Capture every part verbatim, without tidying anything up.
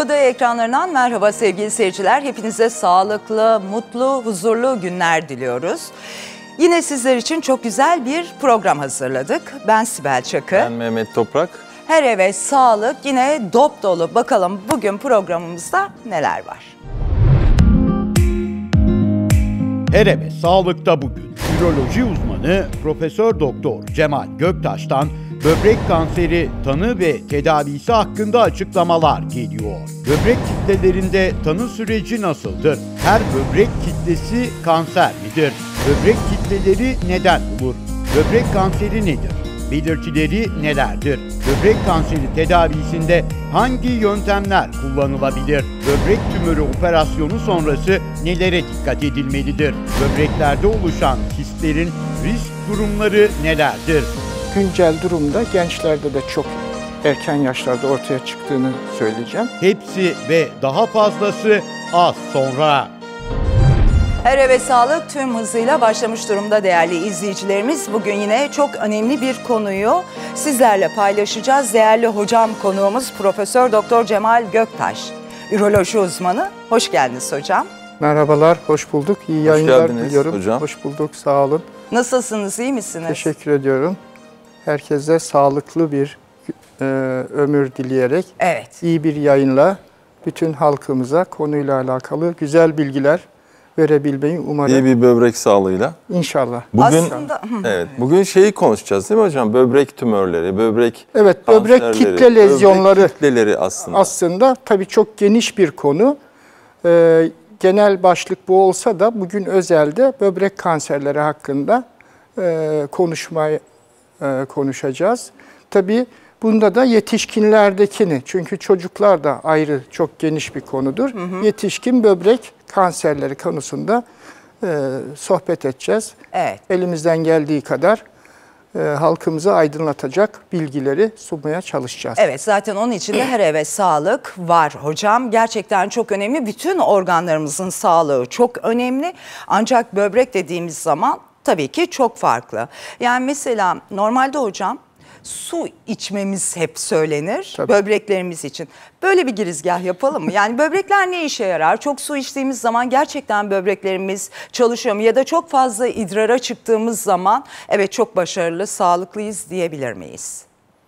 Odaya ekranlarından merhaba sevgili seyirciler. Hepinize sağlıklı, mutlu, huzurlu günler diliyoruz. Yine sizler için çok güzel bir program hazırladık. Ben Sibel Çakı. Ben Mehmet Toprak. Her eve sağlık, yine dop dolu. Bakalım bugün programımızda neler var? Her eve sağlıkta bugün üroloji uzmanı Profesör Doktor Cemal Göktaş'tan böbrek kanseri tanı ve tedavisi hakkında açıklamalar geliyor. Böbrek kitlelerinde tanı süreci nasıldır? Her böbrek kitlesi kanser midir? Böbrek kitleleri neden olur? Böbrek kanseri nedir? Belirtileri nelerdir? Böbrek kanseri tedavisinde hangi yöntemler kullanılabilir? Böbrek tümörü operasyonu sonrası nelere dikkat edilmelidir? Böbreklerde oluşan kistlerin risk durumları nelerdir? Güncel durumda gençlerde de çok erken yaşlarda ortaya çıktığını söyleyeceğim. Hepsi ve daha fazlası az sonra. Her eve sağlık tüm hızıyla başlamış durumda değerli izleyicilerimiz. Bugün yine çok önemli bir konuyu sizlerle paylaşacağız. Değerli hocam konuğumuz Profesör Doktor Cemal Göktaş, üroloji uzmanı. Hoş geldiniz hocam. Merhabalar, hoş bulduk. İyi yayınlar diliyorum. Hocam. Hoş bulduk, sağ olun. Nasılsınız, iyi misiniz? Teşekkür ediyorum. Herkese sağlıklı bir e, ömür dileyerek, evet, iyi bir yayınla bütün halkımıza konuyla alakalı güzel bilgiler verebilmeyi umarım. İyi bir böbrek sağlığıyla. İnşallah. Bugün, Aslında, evet, bugün şeyi konuşacağız değil mi hocam? Böbrek tümörleri, böbrek Evet, böbrek kitle lezyonları. Böbrek kitleleri aslında. Aslında tabii çok geniş bir konu. Ee, genel başlık bu olsa da bugün özelde böbrek kanserleri hakkında e, konuşmayı e, konuşacağız. Tabii bunda da yetişkinlerdekini, çünkü çocuklar da ayrı çok geniş bir konudur. Hı hı. Yetişkin böbrek kanserleri konusunda e, sohbet edeceğiz. Evet. Elimizden geldiği kadar e, halkımızı aydınlatacak bilgileri sunmaya çalışacağız. Evet, zaten onun için de her eve sağlık var hocam. Gerçekten çok önemli. Bütün organlarımızın sağlığı çok önemli. Ancak böbrek dediğimiz zaman tabii ki çok farklı. Yani mesela normalde hocam su içmemiz hep söylenir. Tabii. Böbreklerimiz için. Böyle bir girizgah yapalım mı? Yani böbrekler ne işe yarar? Çok su içtiğimiz zaman gerçekten böbreklerimiz çalışıyor mu? Ya da çok fazla idrara çıktığımız zaman evet çok başarılı, sağlıklıyız diyebilir miyiz?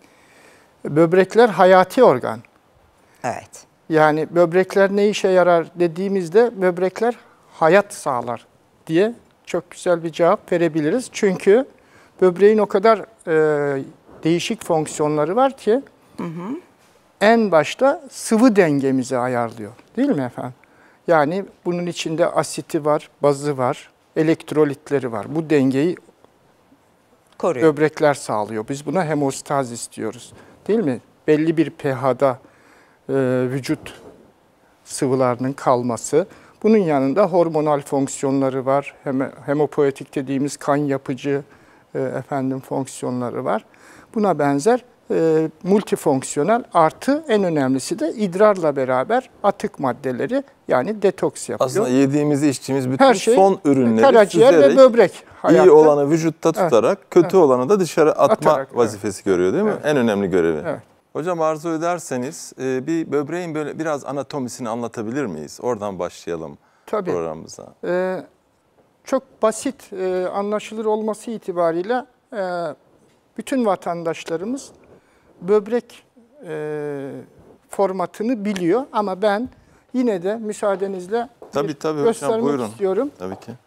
Böbrekler hayati organ. Evet. Yani böbrekler ne işe yarar dediğimizde böbrekler hayat sağlar diye çok güzel bir cevap verebiliriz. Çünkü böbreğin o kadar e, değişik fonksiyonları var ki hı hı. en başta sıvı dengemizi ayarlıyor. Değil mi efendim? Yani bunun içinde asiti var, bazı var, elektrolitleri var. Bu dengeyi koruyor. Böbrekler sağlıyor. Biz buna hemostazis diyoruz. Değil mi? Belli bir pH'da e, vücut sıvılarının kalması. Bunun yanında hormonal fonksiyonları var. Hem, hemopoietik dediğimiz kan yapıcı e, efendim fonksiyonları var. Buna benzer e, multifonksiyonel artı en önemlisi de idrarla beraber atık maddeleri yani detoks yapıyor. Aslında yediğimiz, içtiğimiz bütün her şey, son ürünleri karaciğer süzerek, ve böbrek hayatta. iyi olanı vücutta tutarak, evet, kötü evet. olanı da dışarı atma Atarak, vazifesi evet. görüyor değil mi? Evet. En önemli görevi. Evet. Hocam arzu ederseniz bir böbreğin böyle biraz anatomisini anlatabilir miyiz? Oradan başlayalım Tabii. programımıza. Ee, çok basit e, anlaşılır olması itibariyle e, bütün vatandaşlarımız böbrek e, formatını biliyor ama ben yine de müsaadenizle tabii, tabii, göstermek hocam, buyurun. istiyorum. Tabii ki.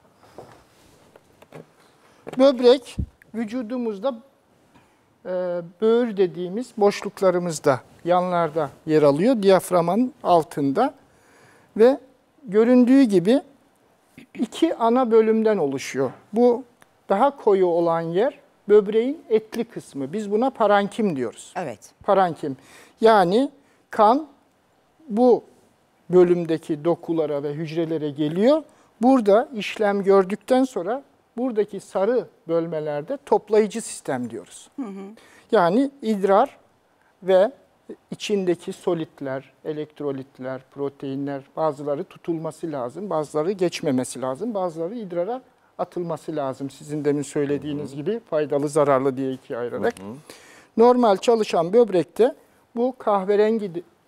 Böbrek vücudumuzda e, böğür dediğimiz boşluklarımızda, yanlarda yer alıyor, diyaframın altında ve göründüğü gibi iki ana bölümden oluşuyor. Bu daha koyu olan yer böbreğin etli kısmı. Biz buna parenkim diyoruz. Evet. Parenkim. Yani kan bu bölümdeki dokulara ve hücrelere geliyor. Burada işlem gördükten sonra buradaki sarı bölmelerde toplayıcı sistem diyoruz. Hı hı. Yani idrar ve içindeki solitler, elektrolitler, proteinler bazıları tutulması lazım, bazıları geçmemesi lazım, bazıları idrara atılması lazım. Sizin demin söylediğiniz gibi faydalı zararlı diye ikiye ayırarak. Hı hı. Normal çalışan böbrekte bu kahverengi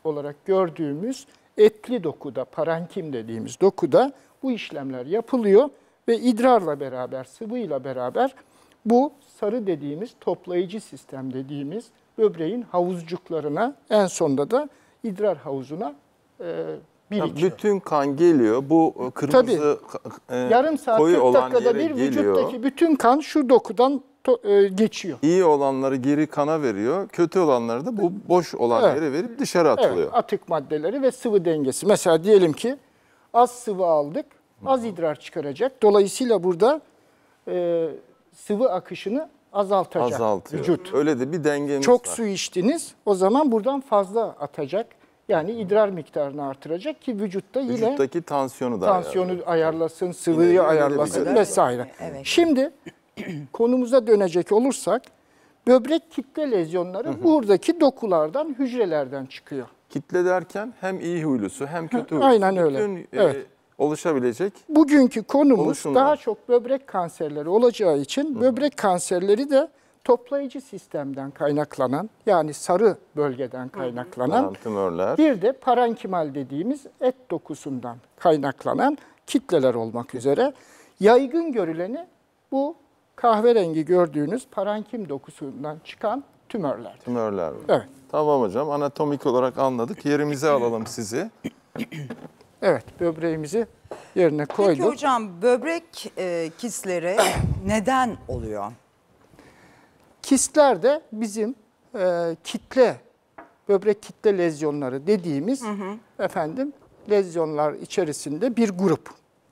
olarak gördüğümüz etli dokuda, parenkim dediğimiz dokuda bu işlemler yapılıyor ve idrarla beraber, sıvıyla beraber bu sarı dediğimiz, toplayıcı sistem dediğimiz böbreğin havuzcuklarına, en sonunda da idrar havuzuna e, birikiyor. Bütün kan geliyor. Bu kırmızı Tabii, e, yarım saat koyu kırk olan dakikada yere bir geliyor. vücuttaki bütün kan şu dokudan to, e, geçiyor. İyi olanları geri kana veriyor. Kötü olanları da bu boş olan Evet. yere verip dışarı atılıyor. Evet, atık maddeleri ve sıvı dengesi. Mesela diyelim ki az sıvı aldık, az idrar çıkaracak. Dolayısıyla burada e, sıvı akışını azaltacak Azaltıyor. vücut. Öyle de bir dengemiz Çok var. su içtiniz, o zaman buradan fazla atacak. Yani idrar miktarını artıracak ki vücutta yine Vücuttaki tansiyonu da tansiyonu ayarlıyor. ayarlasın, sıvıyı Yine de ayarlasın bir vesaire. Evet. Şimdi konumuza dönecek olursak, böbrek kitle lezyonları buradaki dokulardan, hücrelerden çıkıyor. Kitle derken hem iyi huylusu hem kötü huylusu. Aynen öyle. Bütün, e, Evet. oluşabilecek. Bugünkü konumuz Oluşumlar. daha çok böbrek kanserleri olacağı için Hı. böbrek kanserleri de toplayıcı sistemden kaynaklanan, yani sarı bölgeden kaynaklanan, Tümörler. bir de parenkimal dediğimiz et dokusundan kaynaklanan kitleler olmak üzere. Yaygın görüleni bu kahverengi gördüğünüz parenkim dokusundan çıkan tümörler. Tümörler var. Evet. Tamam hocam, anatomik olarak anladık. Yerimize alalım sizi. Evet, böbreğimizi yerine Peki koyduk. hocam, böbrek e, kistleri neden oluyor? Kistler de bizim e, kitle, böbrek kitle lezyonları dediğimiz hı hı. efendim lezyonlar içerisinde bir grup.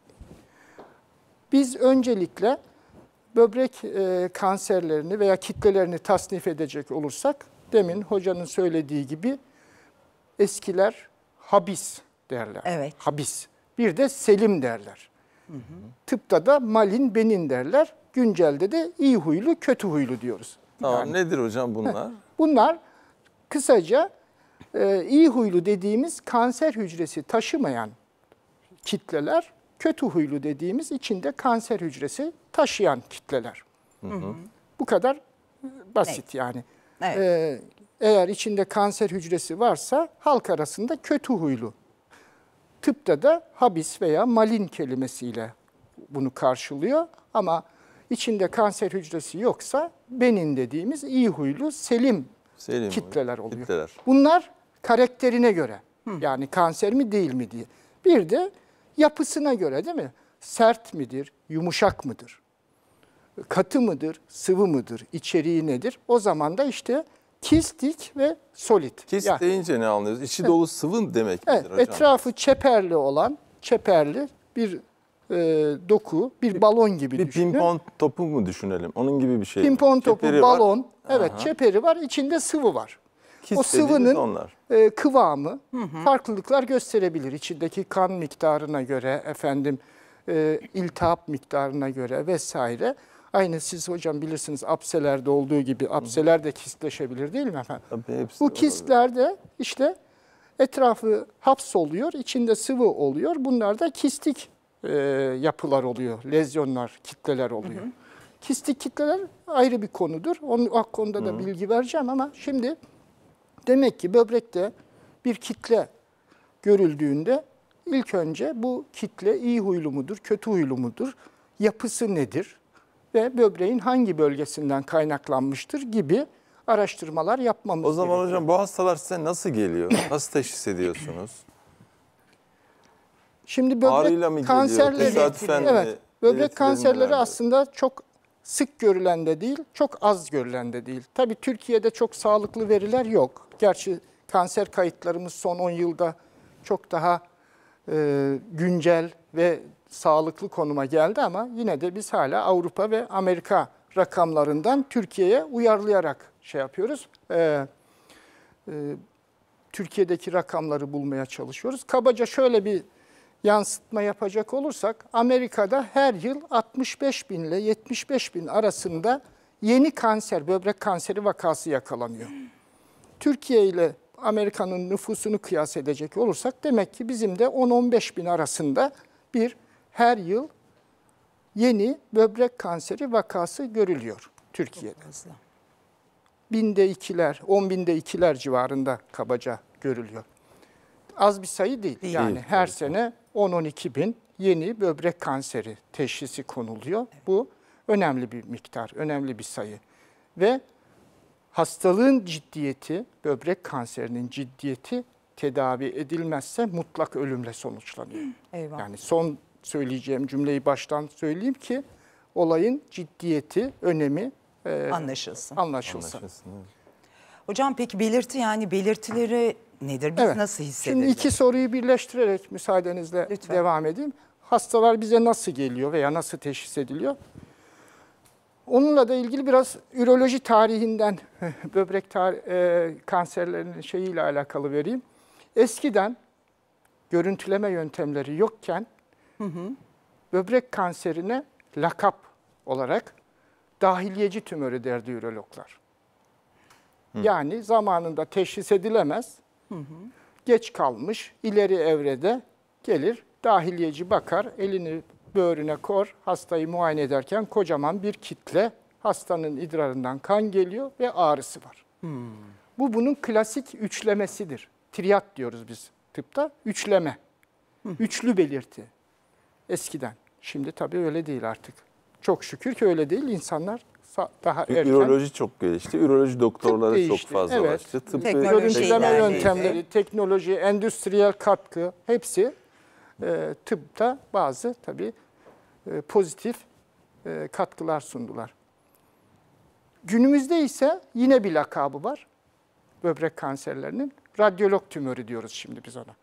Biz öncelikle böbrek e, kanserlerini veya kitlelerini tasnif edecek olursak, demin hocanın söylediği gibi eskiler habis derler. Evet. Habis. Bir de selim derler. Hı hı. Tıpta da malin, benin derler. Güncelde de iyi huylu, kötü huylu diyoruz. Tamam, Yani, nedir hocam bunlar? bunlar kısaca e, iyi huylu dediğimiz kanser hücresi taşımayan kitleler, kötü huylu dediğimiz içinde kanser hücresi taşıyan kitleler. Hı hı. Bu kadar basit evet. yani. Evet. Ee, eğer içinde kanser hücresi varsa halk arasında kötü huylu. Tıpta da habis veya malin kelimesiyle bunu karşılıyor. Ama içinde kanser hücresi yoksa benin dediğimiz iyi huylu, selim, selim kitleler oluyor. Kitleler. Bunlar karakterine göre. Hı. Yani kanser mi değil mi diye. Bir de yapısına göre, değil mi? Sert midir, yumuşak mıdır? Katı mıdır, sıvı mıdır, içeriği nedir? O zaman da işte kistik ve solit. Kist yani, deyince ne anlıyoruz? İçi dolu sıvı demek midir evet, hocam? Etrafı çeperli olan, çeperli bir e, doku, bir, bir balon gibi bir düşünün. Bir pimpon topu mu düşünelim? Onun gibi bir şey. Pimpon topu, çeperi balon, var. evet Aha. çeperi var, içinde sıvı var. Kist o sıvının onlar. E, kıvamı hı hı. farklılıklar gösterebilir. İçindeki kan miktarına göre, efendim e, iltihap miktarına göre vesaire. Aynı siz hocam bilirsiniz apselerde olduğu gibi apseler de kistleşebilir değil mi efendim? Tabii, bu kistlerde işte etrafı hapsoluyor, içinde sıvı oluyor. Bunlar da kistik e, yapılar oluyor, lezyonlar, kitleler oluyor. Hı hı. Kistik kitleler ayrı bir konudur. Onun hakkında da hı. bilgi vereceğim ama şimdi demek ki böbrekte bir kitle görüldüğünde ilk önce bu kitle iyi huylu mudur, kötü huylu mudur, yapısı nedir ve böbreğin hangi bölgesinden kaynaklanmıştır gibi araştırmalar yapmamız gerekiyor. O zaman gerekiyor. Hocam bu hastalar size nasıl geliyor? Nasıl teşhis ediyorsunuz? Şimdi böbrek kanserleri, evet, böbrek kanserleri aslında çok sık görülen de değil, çok az görülen de değil. Tabii Türkiye'de çok sağlıklı veriler yok. Gerçi kanser kayıtlarımız son on yılda çok daha e, güncel ve sağlıklı konuma geldi ama yine de biz hala Avrupa ve Amerika rakamlarından Türkiye'ye uyarlayarak şey yapıyoruz. E, e, Türkiye'deki rakamları bulmaya çalışıyoruz. Kabaca şöyle bir yansıtma yapacak olursak, Amerika'da her yıl altmış beş bin ile yetmiş beş bin arasında yeni kanser, böbrek kanseri vakası yakalanıyor. Türkiye ile Amerika'nın nüfusunu kıyas edecek olursak, demek ki bizim de on on beş bin arasında bir her yıl yeni böbrek kanseri vakası görülüyor Türkiye'de. Binde ikiler, on binde ikiler civarında kabaca görülüyor. az bir sayı değil. Değil. Yani Değil, her tabii. sene on on iki bin yeni böbrek kanseri teşhisi konuluyor. Bu önemli bir miktar, önemli bir sayı. Ve hastalığın ciddiyeti, böbrek kanserinin ciddiyeti tedavi edilmezse mutlak ölümle sonuçlanıyor. Eyvah. Yani son söyleyeceğim cümleyi baştan söyleyeyim ki olayın ciddiyeti, önemi e, Anlaşılsın. anlaşılsın. Anlaşılsın, evet. Hocam peki belirti yani belirtileri nedir? Biz Evet. nasıl hissederiz? Şimdi iki soruyu birleştirerek müsaadenizle Lütfen. devam edeyim. Hastalar bize nasıl geliyor veya nasıl teşhis ediliyor? Onunla da ilgili biraz üroloji tarihinden böbrek tar- e, kanserlerinin şeyiyle alakalı vereyim. Eskiden görüntüleme yöntemleri yokken hı hı. böbrek kanserine lakap olarak dahiliyeci tümörü derdi ürologlar. Hı. Yani zamanında teşhis edilemez, hı hı. geç kalmış, ileri evrede gelir, dahiliyeci bakar, elini böğrüne kor, hastayı muayene ederken kocaman bir kitle hastanın idrarından kan geliyor ve ağrısı var. Hmm. Bu bunun klasik üçlemesidir. Triyat diyoruz biz tıpta. Üçleme. Hmm. Üçlü belirti. Eskiden. Şimdi tabii öyle değil artık. Çok şükür ki öyle değil. İnsanlar daha erken... Üroloji çok gelişti. Üroloji doktorları çok fazlalaştı. Evet. Tıbbi görüntüleme şeyler yöntemleri, neydi? teknoloji, endüstriyel katkı hepsi e, tıpta bazı tabii e, pozitif e, katkılar sundular. Günümüzde ise yine bir lakabı var. Böbrek kanserlerinin radyolog tümörü diyoruz şimdi biz ona.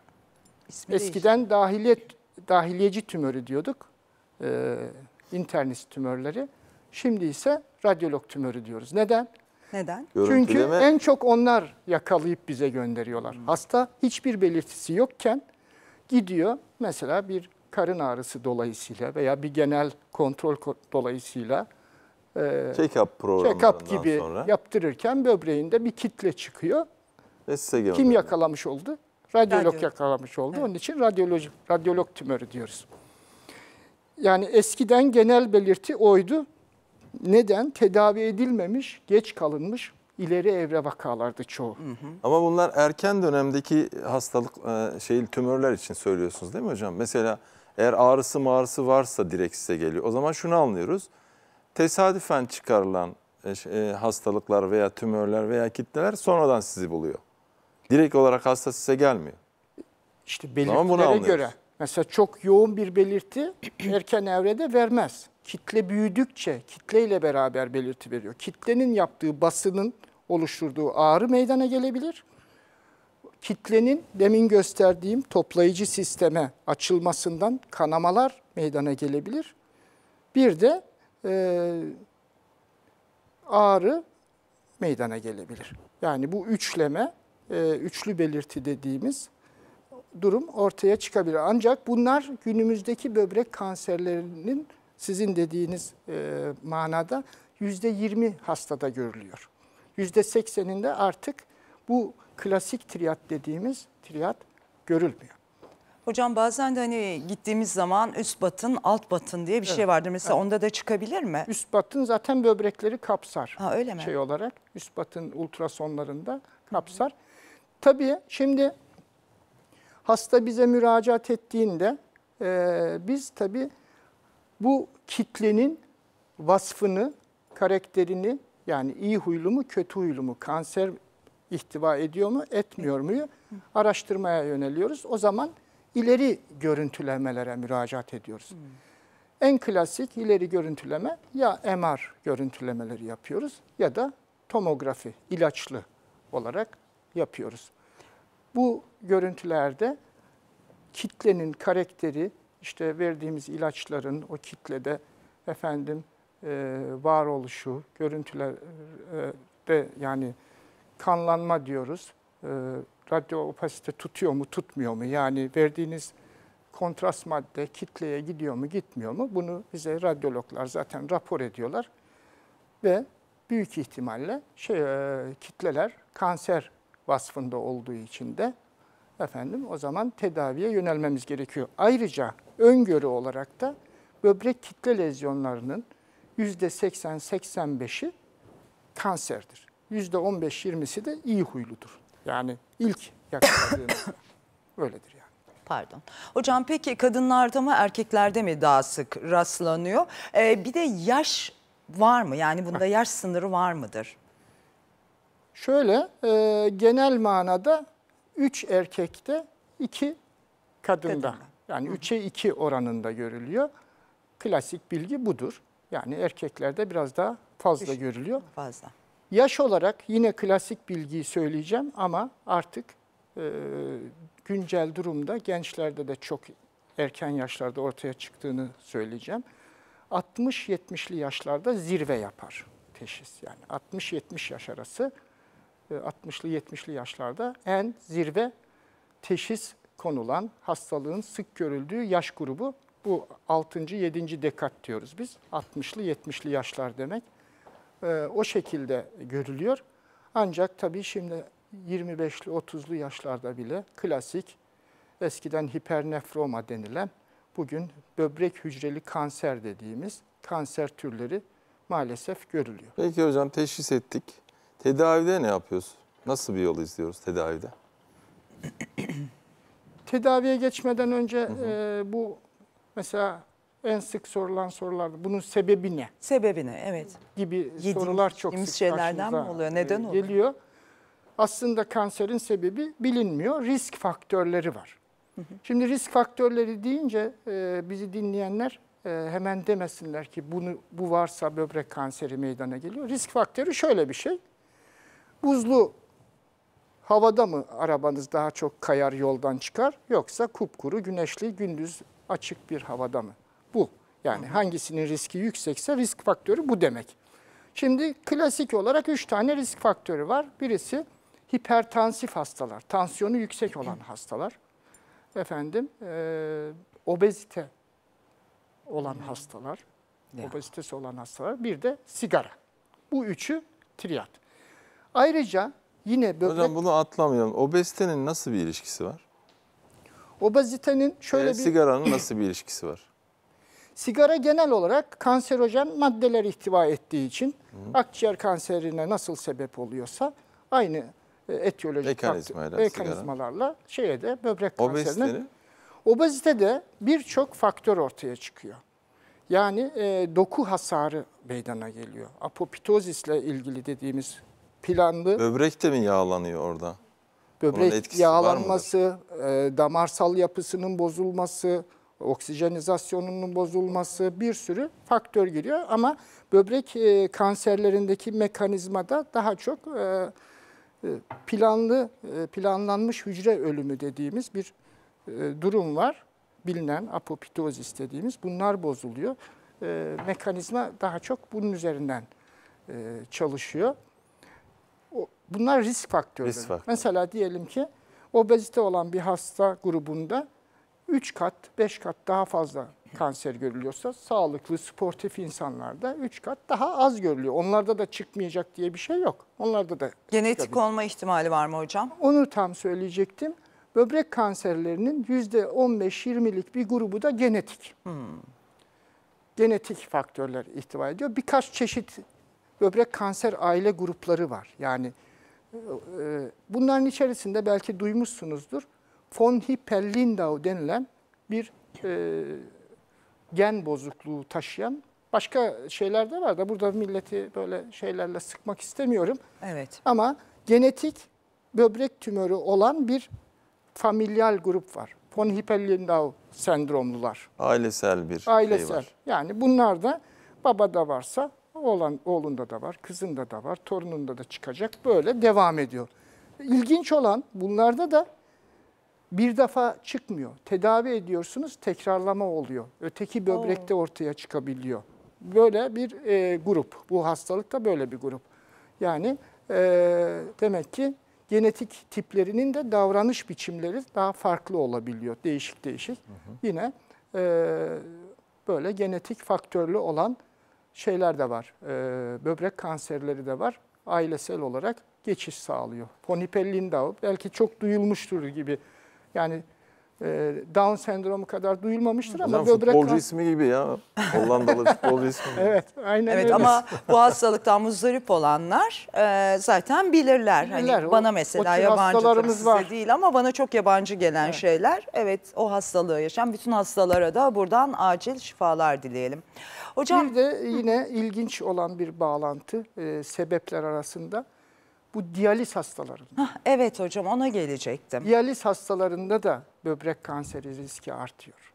Eskiden dahiliyet, dahiliyeci tümörü diyorduk. E, internis tümörleri. Şimdi ise radyolog tümörü diyoruz. Neden? Neden? Çünkü en çok onlar yakalayıp bize gönderiyorlar. Hmm. Hasta hiçbir belirtisi yokken gidiyor mesela bir karın ağrısı dolayısıyla veya bir genel kontrol dolayısıyla e, check-up programlarından check-up gibi sonra yaptırırken böbreğinde bir kitle çıkıyor. ve size Kim yakalamış oldu? Radyolog Radyolog. yakalamış oldu. Evet. Onun için radyoloji, radyolog tümörü diyoruz. Yani eskiden genel belirti oydu. Neden? Tedavi edilmemiş, geç kalınmış, ileri evre vakalardı çoğu. Hı hı. Ama bunlar erken dönemdeki hastalık e, şey tümörler için söylüyorsunuz değil mi hocam? Mesela eğer ağrısı mağrısı varsa direkt size geliyor. O zaman şunu anlıyoruz. Tesadüfen çıkarılan e, hastalıklar veya tümörler veya kitleler sonradan sizi buluyor. Direkt olarak hasta size gelmiyor. İşte belirtilere göre. Mesela çok yoğun bir belirti erken evrede vermez. Kitle büyüdükçe kitleyle beraber belirti veriyor. Kitlenin yaptığı basının oluşturduğu ağrı meydana gelebilir. Kitlenin demin gösterdiğim toplayıcı sisteme açılmasından kanamalar meydana gelebilir. Bir de e, ağrı meydana gelebilir. Yani bu üçleme, e, üçlü belirti dediğimiz durum ortaya çıkabilir. Ancak bunlar günümüzdeki böbrek kanserlerinin sizin dediğiniz e, manada yüzde yirmi hastada görülüyor. yüzde sekseninde artık bu klasik triyat dediğimiz triyat görülmüyor. Hocam bazen de hani gittiğimiz zaman üst batın, alt batın diye bir evet. şey vardır. Mesela evet. onda da çıkabilir mi? Üst batın zaten böbrekleri kapsar. Ha, öyle mi? Şey olarak üst batın ultrasonlarında kapsar. Tabii şimdi hasta bize müracaat ettiğinde e, biz tabii bu kitlenin vasfını, karakterini yani iyi huylu mu, kötü huylu mu, kanser ihtiva ediyor mu, etmiyor mu araştırmaya yöneliyoruz. O zaman ileri görüntülemelere müracaat ediyoruz. Hmm. En klasik ileri görüntüleme ya M R görüntülemeleri yapıyoruz ya da tomografi ilaçlı olarak yapıyoruz. Bu görüntülerde kitlenin karakteri, işte verdiğimiz ilaçların o kitlede efendim e, varoluşu, görüntülerde yani kanlanma diyoruz. E, radyo opasite tutuyor mu, tutmuyor mu? Yani verdiğiniz kontrast madde kitleye gidiyor mu, gitmiyor mu? Bunu bize radyologlar zaten rapor ediyorlar. Ve büyük ihtimalle şey e, kitleler kanser vasfında olduğu için de efendim o zaman tedaviye yönelmemiz gerekiyor. Ayrıca öngörü olarak da böbrek kitle lezyonlarının yüzde seksen seksen beşi kanserdir. yüzde on beş yirmisi de iyi huyludur. Yani ilk yakaladığımız Öyledir yani. Pardon. Hocam peki kadınlarda mı erkeklerde mi daha sık rastlanıyor? Ee, bir de yaş var mı? Yani bunda yaş sınırı var mıdır? Şöyle e, genel manada üç erkekte iki kadında. Kadında. Yani üçe iki oranında görülüyor. Klasik bilgi budur. Yani erkeklerde biraz daha fazla Üç, görülüyor. Fazla. Yaş olarak yine klasik bilgiyi söyleyeceğim ama artık e, güncel durumda gençlerde de çok erken yaşlarda ortaya çıktığını söyleyeceğim. altmış yetmişli yaşlarda zirve yapar teşhis. Yani altmış yetmiş yaş arası, altmışlı yetmişli yaşlarda en zirve teşhis konulan hastalığın sık görüldüğü yaş grubu. Bu altıncı yedinci dekat diyoruz biz. altmışlı yetmişli yaşlar demek. Ee, o şekilde görülüyor. Ancak tabii şimdi yirmi beşli otuzlu yaşlarda bile klasik, eskiden hipernefroma denilen, bugün böbrek hücreli kanser dediğimiz kanser türleri maalesef görülüyor. Peki hocam, teşhis ettik. Tedavide ne yapıyoruz? Nasıl bir yol izliyoruz tedavide? Tedaviye geçmeden önce hı hı. E, bu mesela en sık sorulan sorular, bunun sebebi ne? Sebebi ne? Evet. Gibi Yediğimiz, sorular çok sık şeylerden mi oluyor? Neden oluyor? Geliyor. Aslında kanserin sebebi bilinmiyor. Risk faktörleri var. Hı hı. Şimdi risk faktörleri deyince e, bizi dinleyenler e, hemen demesinler ki bunu bu varsa böbrek kanseri meydana geliyor. Risk faktörü şöyle bir şey. Buzlu havada mı arabanız daha çok kayar, yoldan çıkar, yoksa kupkuru, güneşli, gündüz açık bir havada mı? Bu. Yani hangisinin riski yüksekse risk faktörü bu demek. Şimdi klasik olarak üç tane risk faktörü var. Birisi hipertansif hastalar, tansiyonu yüksek olan hastalar. Efendim, e, obezite olan hastalar, obezitesi olan hastalar. Bir de sigara. Bu üçü triyat. Ayrıca yine böbrek... Hocam bunu atlamayalım. Obezitenin nasıl bir ilişkisi var? Obezitenin şöyle e, bir... Sigaranın nasıl bir ilişkisi var? Sigara genel olarak kanserojen maddeler ihtiva ettiği için Hı. akciğer kanserine nasıl sebep oluyorsa aynı etiyolojik mekanizmayla, mekanizmalarla şeye de böbrek kanserine. Obeziteli? Obezitede birçok faktör ortaya çıkıyor. Yani e, doku hasarı meydana geliyor. Apoptozisle ilgili dediğimiz planlı... Böbrek de mi yağlanıyor orada? Böbrek yağlanması, e, damarsal yapısının bozulması, oksijenizasyonunun bozulması, bir sürü faktör giriyor. Ama böbrek e, kanserlerindeki mekanizmada daha çok e, planlı, e, planlanmış hücre ölümü dediğimiz bir e, durum var. Bilinen apoptozis dediğimiz, bunlar bozuluyor. E, mekanizma daha çok bunun üzerinden e, çalışıyor. Bunlar risk faktörleri. Risk faktör. Mesela diyelim ki obezite olan bir hasta grubunda üç kat, beş kat daha fazla kanser görülüyorsa, sağlıklı, sportif insanlarda üç kat daha az görülüyor. Onlarda da çıkmayacak diye bir şey yok. Onlarda da genetik çıkabilir. olma ihtimali var mı hocam? Onu tam söyleyecektim. Böbrek kanserlerinin yüzde on beş yirmilik bir grubu da genetik. Hmm. Genetik faktörler ihtiva ediyor. Birkaç çeşit böbrek kanser aile grupları var. Yani bunların içerisinde belki duymuşsunuzdur. Von Hippel-Lindau denilen bir e, gen bozukluğu taşıyan başka şeyler de var da burada milleti böyle şeylerle sıkmak istemiyorum. Evet. Ama genetik böbrek tümörü olan bir familial grup var. Von Hippel-Lindau sendromlular. Ailesel bir Ailesel. şey var. Yani bunlar da babada varsa oğlan, oğlunda da var, kızında da var, torununda da çıkacak. Böyle devam ediyor. İlginç olan bunlarda da bir defa çıkmıyor. Tedavi ediyorsunuz, tekrarlama oluyor. Öteki böbrekte ortaya çıkabiliyor. Böyle bir e, grup. Bu hastalıkta böyle bir grup. Yani e, demek ki genetik tiplerinin de davranış biçimleri daha farklı olabiliyor. Değişik değişik. Hı hı. Yine e, böyle genetik faktörlü olan şeyler de var. E, böbrek kanserleri de var. Ailesel olarak geçiş sağlıyor. Von Hippel-Lindau belki çok duyulmuştur gibi. Yani Down sendromu kadar duyulmamıştır ama Hocam, böbrek futbolcu kan- ismi gibi ya. Hollandalı futbolcu ismi. Evet, aynen Evet öyle. ama bu hastalıktan muzdarip olanlar e, zaten bilirler. Bilirler. Hani O- bana o mesela tür yabancı, hastalarımız size var. değil ama bana çok yabancı gelen şeyler. Evet, o hastalığı yaşayan bütün hastalara da buradan acil şifalar dileyelim. Hocam Bir de yine ilginç olan bir bağlantı e, sebepler arasında bu diyaliz hastaları. hah, evet hocam, ona gelecektim. Diyaliz hastalarında da böbrek kanseri riski artıyor.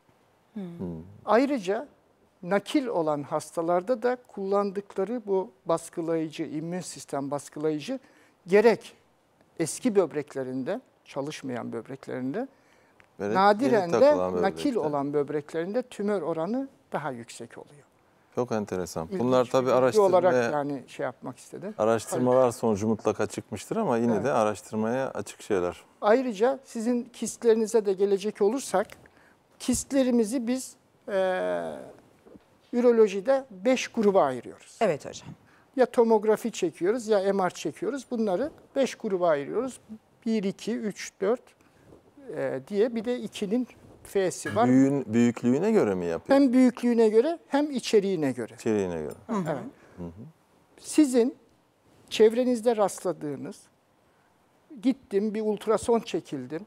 Ayrıca nakil olan hastalarda da kullandıkları bu baskılayıcı, immün sistem baskılayıcı gerek eski böbreklerinde, çalışmayan böbreklerinde, Böyle nadiren yeni de takılan nakil böbrekler. olan böbreklerinde tümör oranı daha yüksek oluyor. Çok enteresan. İlginç Bunlar bir tabii bilgi araştırmaya, olarak yani şey yapmak istedim. araştırmalar sonucu mutlaka çıkmıştır ama yine Evet. de araştırmaya açık şeyler. Ayrıca sizin kistlerinize de gelecek olursak, kistlerimizi biz e, ürolojide beş gruba ayırıyoruz. Evet hocam. Ya tomografi çekiyoruz ya M R çekiyoruz. Bunları beş gruba ayırıyoruz. bir, iki, üç, dört e, diye bir de ikinin F'si var. Büyüğün, büyüklüğüne göre mi yapıyor? Hem büyüklüğüne göre hem içeriğine göre. İçeriğine göre. Evet. Sizin çevrenizde rastladığınız, gittim bir ultrason çekildim,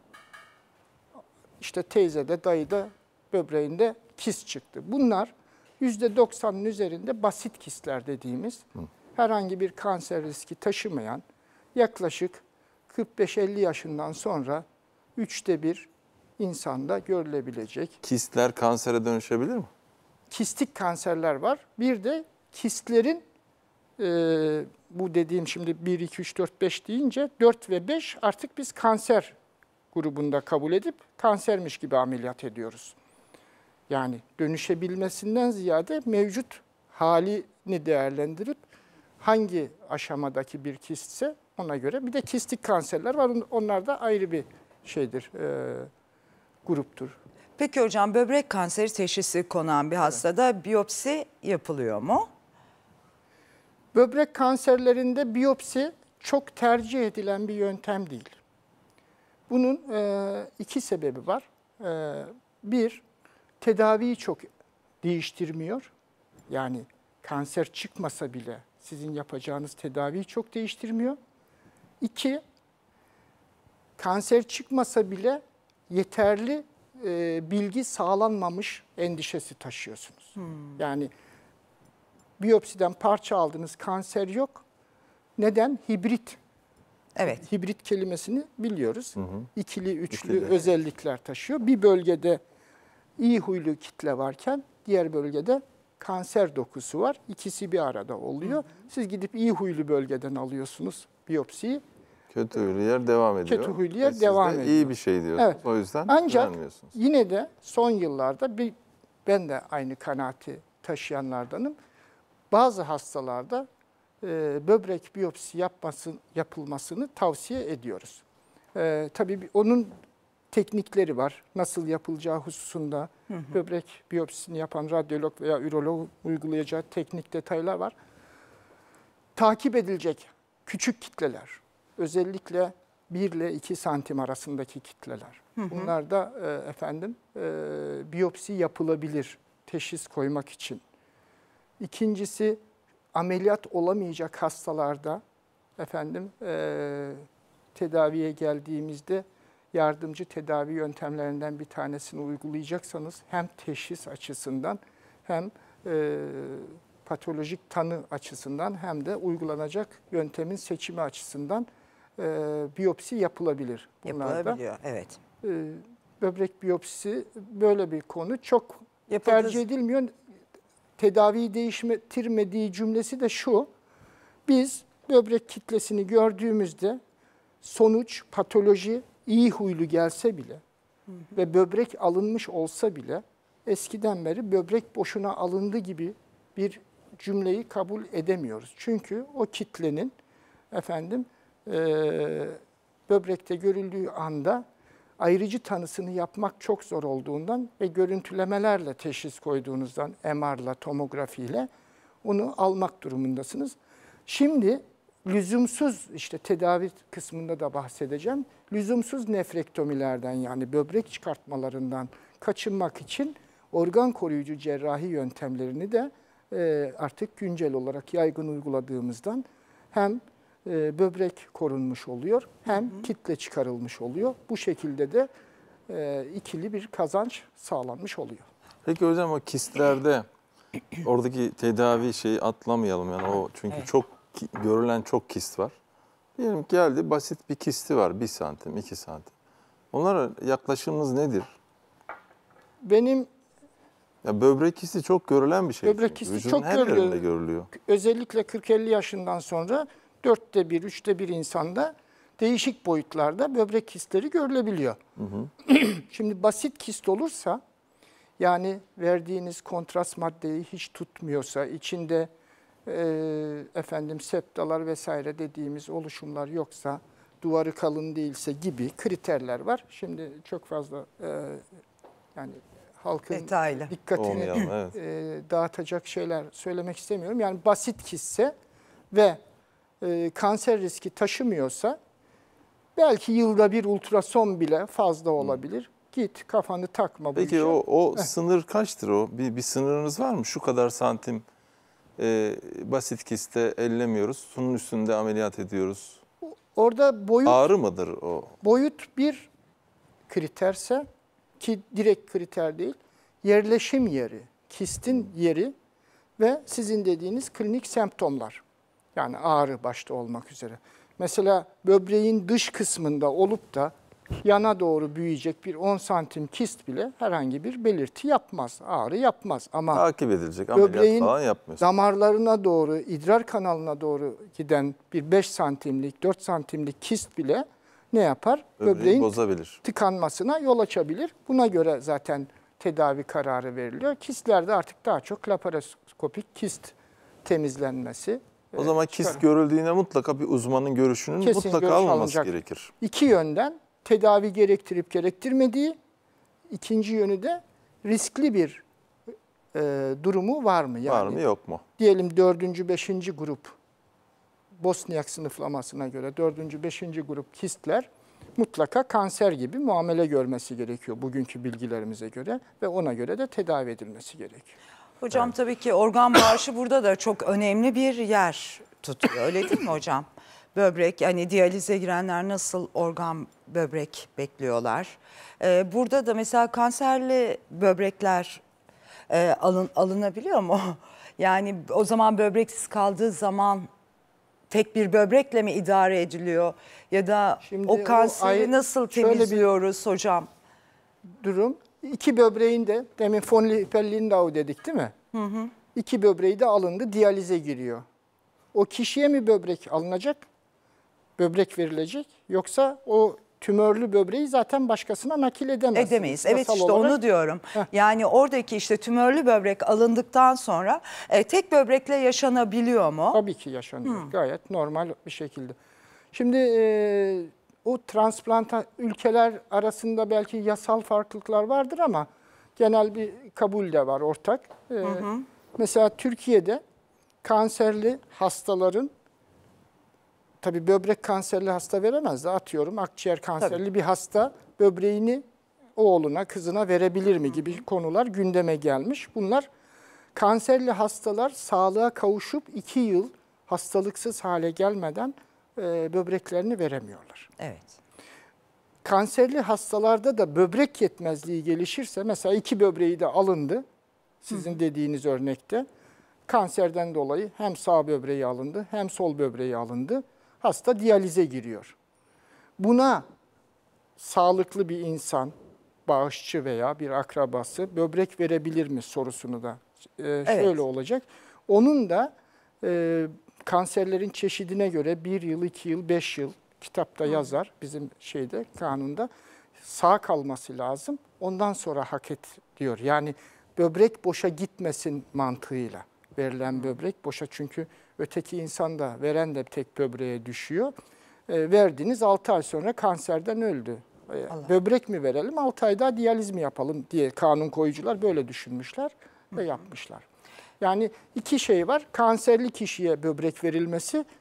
işte teyzede, dayıda, böbreğinde kist çıktı. Bunlar yüzde doksanın üzerinde basit kistler dediğimiz, herhangi bir kanser riski taşımayan, yaklaşık kırk beş elli yaşından sonra üçte bir insanda görülebilecek Kistler kansere dönüşebilir mi? kistik kanserler var. Bir de kistlerin e, bu dediğim şimdi bir, iki, üç, dört, beş deyince dört ve beş artık biz kanser grubunda kabul edip kansermiş gibi ameliyat ediyoruz. Yani dönüşebilmesinden ziyade mevcut halini değerlendirip hangi aşamadaki bir kistse ona göre. Bir de kistik kanserler var. Onlar da ayrı bir şeydir, e, gruptur. Peki hocam, böbrek kanseri teşhisi konan bir hastada biyopsi yapılıyor mu? Böbrek kanserlerinde biyopsi çok tercih edilen bir yöntem değil. Bunun e, iki sebebi var. E, bir, tedaviyi çok değiştirmiyor. Yani kanser çıkmasa bile sizin yapacağınız tedaviyi çok değiştirmiyor. İki, kanser çıkmasa bile yeterli e, bilgi sağlanmamış endişesi taşıyorsunuz. Hmm. Yani biyopsiden parça aldınız, kanser yok. Neden? Hibrit. Evet. Hibrit kelimesini biliyoruz. Hı hı. İkili, üçlü İkili. özellikler taşıyor. Bir bölgede iyi huylu kitle varken diğer bölgede kanser dokusu var. İkisi bir arada oluyor. Hı hı. Siz gidip iyi huylu bölgeden alıyorsunuz biyopsiyi. Kötü huylu yer devam ediyor. Kötü huylu yer Siz devam de ediyor. İyi bir şey diyorsunuz. Evet. O yüzden ancak güvenmiyorsunuz. yine de son yıllarda bir, ben de aynı kanaati taşıyanlardanım. Bazı hastalarda e, böbrek biyopsi yapması, yapılmasını tavsiye ediyoruz. E, tabii onun teknikleri var. Nasıl yapılacağı hususunda hı hı. böbrek biyopsisini yapan radyolog veya ürolog uygulayacağı teknik detaylar var. Takip edilecek küçük kitleler, özellikle bir ile iki santim arasındaki kitleler. Hı hı. Bunlar da e, efendim e, biyopsi yapılabilir teşhis koymak için. İkincisi, ameliyat olamayacak hastalarda efendim e, tedaviye geldiğimizde yardımcı tedavi yöntemlerinden bir tanesini uygulayacaksanız hem teşhis açısından hem e, patolojik tanı açısından hem de uygulanacak yöntemin seçimi açısından e, biyopsi yapılabilir. Bunlarda. Yapılabiliyor, evet. E, böbrek biyopsisi böyle bir konu. Çok Yapıldı. tercih edilmiyor. Tedaviyi değiştirmediği cümlesi de şu: biz böbrek kitlesini gördüğümüzde sonuç, patoloji iyi huylu gelse bile hı hı. ve böbrek alınmış olsa bile eskiden beri böbrek boşuna alındı gibi bir cümleyi kabul edemiyoruz. Çünkü o kitlenin efendim e, böbrekte görüldüğü anda ayrıcı tanısını yapmak çok zor olduğundan ve görüntülemelerle teşhis koyduğunuzdan M R'la, tomografiyle onu almak durumundasınız. Şimdi lüzumsuz işte tedavi kısmında da bahsedeceğim. Lüzumsuz nefrektomilerden yani böbrek çıkartmalarından kaçınmak için organ koruyucu cerrahi yöntemlerini de e, artık güncel olarak yaygın uyguladığımızdan hem e, böbrek korunmuş oluyor hem hı hı. kitle çıkarılmış oluyor. Bu şekilde de e, ikili bir kazanç sağlanmış oluyor. Peki hocam o kistlerde oradaki tedavi şeyi atlamayalım yani o çünkü evet. çok görülen çok kist var. Diyelim ki geldi basit bir kisti var bir santim iki santim. Onlara yaklaşımımız nedir? Benim ya böbrek kisti çok görülen bir şey. Böbrek kisti çok her görülüyor. yerinde görülüyor. Özellikle kırk elli yaşından sonra dörtte bir, üçte bir insanda değişik boyutlarda böbrek kistleri görülebiliyor. Hı hı. Şimdi basit kist olursa yani verdiğiniz kontrast maddeyi hiç tutmuyorsa, içinde e, efendim septalar vesaire dediğimiz oluşumlar yoksa, duvarı kalın değilse gibi kriterler var. Şimdi çok fazla e, yani halkın detaylı dikkatini olmayalım, evet. e, dağıtacak şeyler söylemek istemiyorum. Yani basit kistse ve e, kanser riski taşımıyorsa belki yılda bir ultrason bile fazla olabilir. Hmm. Git kafanı takma bu Peki işe. o, o sınır kaçtır o? Bir, bir sınırınız var mı? Şu kadar santim e, basit kiste ellemiyoruz. Bunun üstünde ameliyat ediyoruz. Orada boyut ağrı mıdır o? Boyut bir kriterse ki direkt kriter değil. Yerleşim yeri, kistin yeri ve sizin dediğiniz klinik semptomlar. Yani ağrı başta olmak üzere. Mesela böbreğin dış kısmında olup da yana doğru büyüyecek bir on santim kist bile herhangi bir belirti yapmaz, ağrı yapmaz. Ama takip edilecek ameliyat falan yapmıyorsun. Damarlarına doğru, idrar kanalına doğru giden bir beş santimlik, dört santimlik kist bile ne yapar? Böbreği Böbreğin bozabilir. tıkanmasına yol açabilir. Buna göre zaten tedavi kararı veriliyor. Kistlerde artık daha çok laparoskopik kist temizlenmesi. O zaman kist çıkar. Görüldüğünde mutlaka bir uzmanın görüşünün Kesin mutlaka görüş alınması alınacak. Gerekir. İki yönden tedavi gerektirip gerektirmediği, ikinci yönü de riskli bir e, durumu var mı? Yani, var mı yok mu? Diyelim dördüncü, beşinci grup Bosniak sınıflamasına göre dördüncü, beşinci grup kistler mutlaka kanser gibi muamele görmesi gerekiyor bugünkü bilgilerimize göre ve ona göre de tedavi edilmesi gerekiyor. Hocam evet. Tabii ki organ bağışı burada da çok önemli bir yer tutuyor. Öyle değil mi hocam? Böbrek, hani diyalize girenler nasıl organ böbrek bekliyorlar. Ee, burada da mesela kanserli böbrekler e, alın, alınabiliyor mu? Yani o zaman böbreksiz kaldığı zaman tek bir böbrekle mi idare ediliyor? Ya da Şimdi o kanseri o ay, nasıl temizliyoruz hocam? Durum. İki böbreğin de demin von Hippel-Lindau dedik değil mi? Hı hı. İki böbreği de alındı, diyalize giriyor. O kişiye mi böbrek alınacak? Böbrek verilecek. Yoksa o tümörlü böbreği zaten başkasına nakil edemezsiniz. Edemeyiz. Evet işte olarak. Onu diyorum. Heh. Yani oradaki işte tümörlü böbrek alındıktan sonra e, tek böbrekle yaşanabiliyor mu? Tabii ki yaşanıyor. Hmm. Gayet normal bir şekilde. Şimdi e, o transplanta ülkeler arasında belki yasal farklılıklar vardır ama genel bir kabul de var ortak. E, hı hı. Mesela Türkiye'de kanserli hastaların tabii böbrek kanserli hasta veremez de atıyorum akciğer kanserli tabii. bir hasta böbreğini oğluna, kızına verebilir mi gibi konular gündeme gelmiş. Bunlar kanserli hastalar sağlığa kavuşup iki yıl hastalıksız hale gelmeden e, böbreklerini veremiyorlar. Evet. Kanserli hastalarda da böbrek yetmezliği gelişirse mesela iki böbreği de alındı sizin Hı. dediğiniz örnekte. Kanserden dolayı hem sağ böbreği alındı hem sol böbreği alındı. Hasta diyalize giriyor. Buna sağlıklı bir insan, bağışçı veya bir akrabası böbrek verebilir mi sorusunu da e, evet. şöyle olacak. Onun da e, kanserlerin çeşidine göre bir yıl, iki yıl, beş yıl kitapta Hı. yazar bizim şeyde kanunda sağ kalması lazım. Ondan sonra hak et diyor. Yani böbrek boşa gitmesin mantığıyla verilen böbrek boşa çünkü öteki insan da veren de tek böbreğe düşüyor. E, verdiğiniz altı ay sonra kanserden öldü. E, böbrek mi verelim altı ay daha diyaliz mi yapalım diye kanun koyucular böyle düşünmüşler ve yapmışlar. Yani iki şey var. Kanserli kişiye böbrek verilmesi,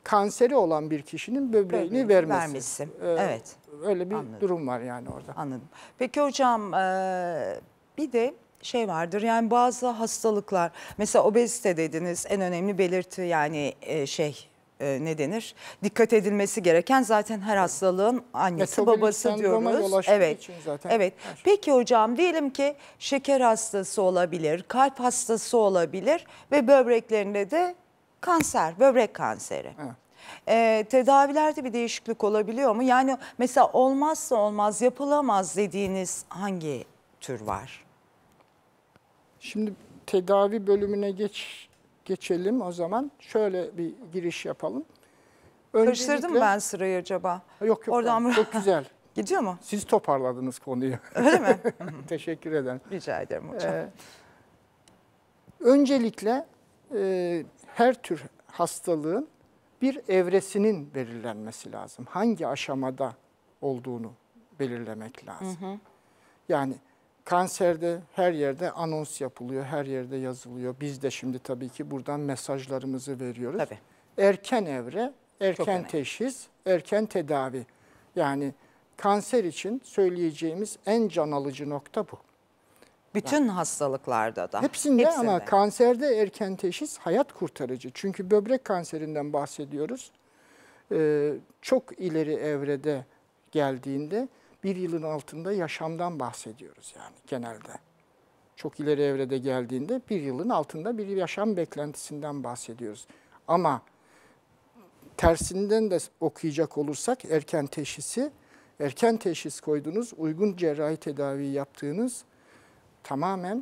kanseri olan bir kişinin böbreğini Böbreği vermesi. vermesi. Ee, Evet. Öyle bir Anladım. durum var yani orada. Anladım. Peki hocam e, bir de şey vardır yani bazı hastalıklar mesela obezite dediniz en önemli belirti yani e, şey e, ne denir? Dikkat edilmesi gereken zaten her hastalığın annesi Metabolik babası sendroma diyoruz. yol açtığı Evet. için zaten Evet. her şey. Peki hocam diyelim ki şeker hastası olabilir, kalp hastası olabilir ve böbreklerinde de kanser, böbrek kanseri. Evet. Ee, tedavilerde bir değişiklik olabiliyor mu? Yani mesela olmazsa olmaz, yapılamaz dediğiniz hangi tür var? Şimdi tedavi bölümüne geç geçelim o zaman. Şöyle bir giriş yapalım. Karıştırdım mı ben sırayı acaba? Yok yok. Oradan ben- Çok güzel. Gidiyor mu? Siz toparladınız konuyu. Öyle mi? Teşekkür ederim. Rica ederim hocam. Ee, öncelikle e, her tür hastalığın bir evresinin belirlenmesi lazım. Hangi aşamada olduğunu belirlemek lazım. Hı hı. Yani kanserde her yerde anons yapılıyor, her yerde yazılıyor. Biz de şimdi tabii ki buradan mesajlarımızı veriyoruz. Tabii. Erken evre, erken önemli. teşhis, erken tedavi. Yani kanser için söyleyeceğimiz en can alıcı nokta bu. Bütün hastalıklarda da. Hepsinde, ama kanserde erken teşhis hayat kurtarıcı. Çünkü böbrek kanserinden bahsediyoruz. Ee, çok ileri evrede geldiğinde bir yılın altında yaşamdan bahsediyoruz yani genelde. Çok ileri evrede geldiğinde bir yılın altında bir yaşam beklentisinden bahsediyoruz. Ama tersinden de okuyacak olursak erken teşhisi, erken teşhis koyduğunuz, uygun cerrahi tedavi yaptığınız tamamen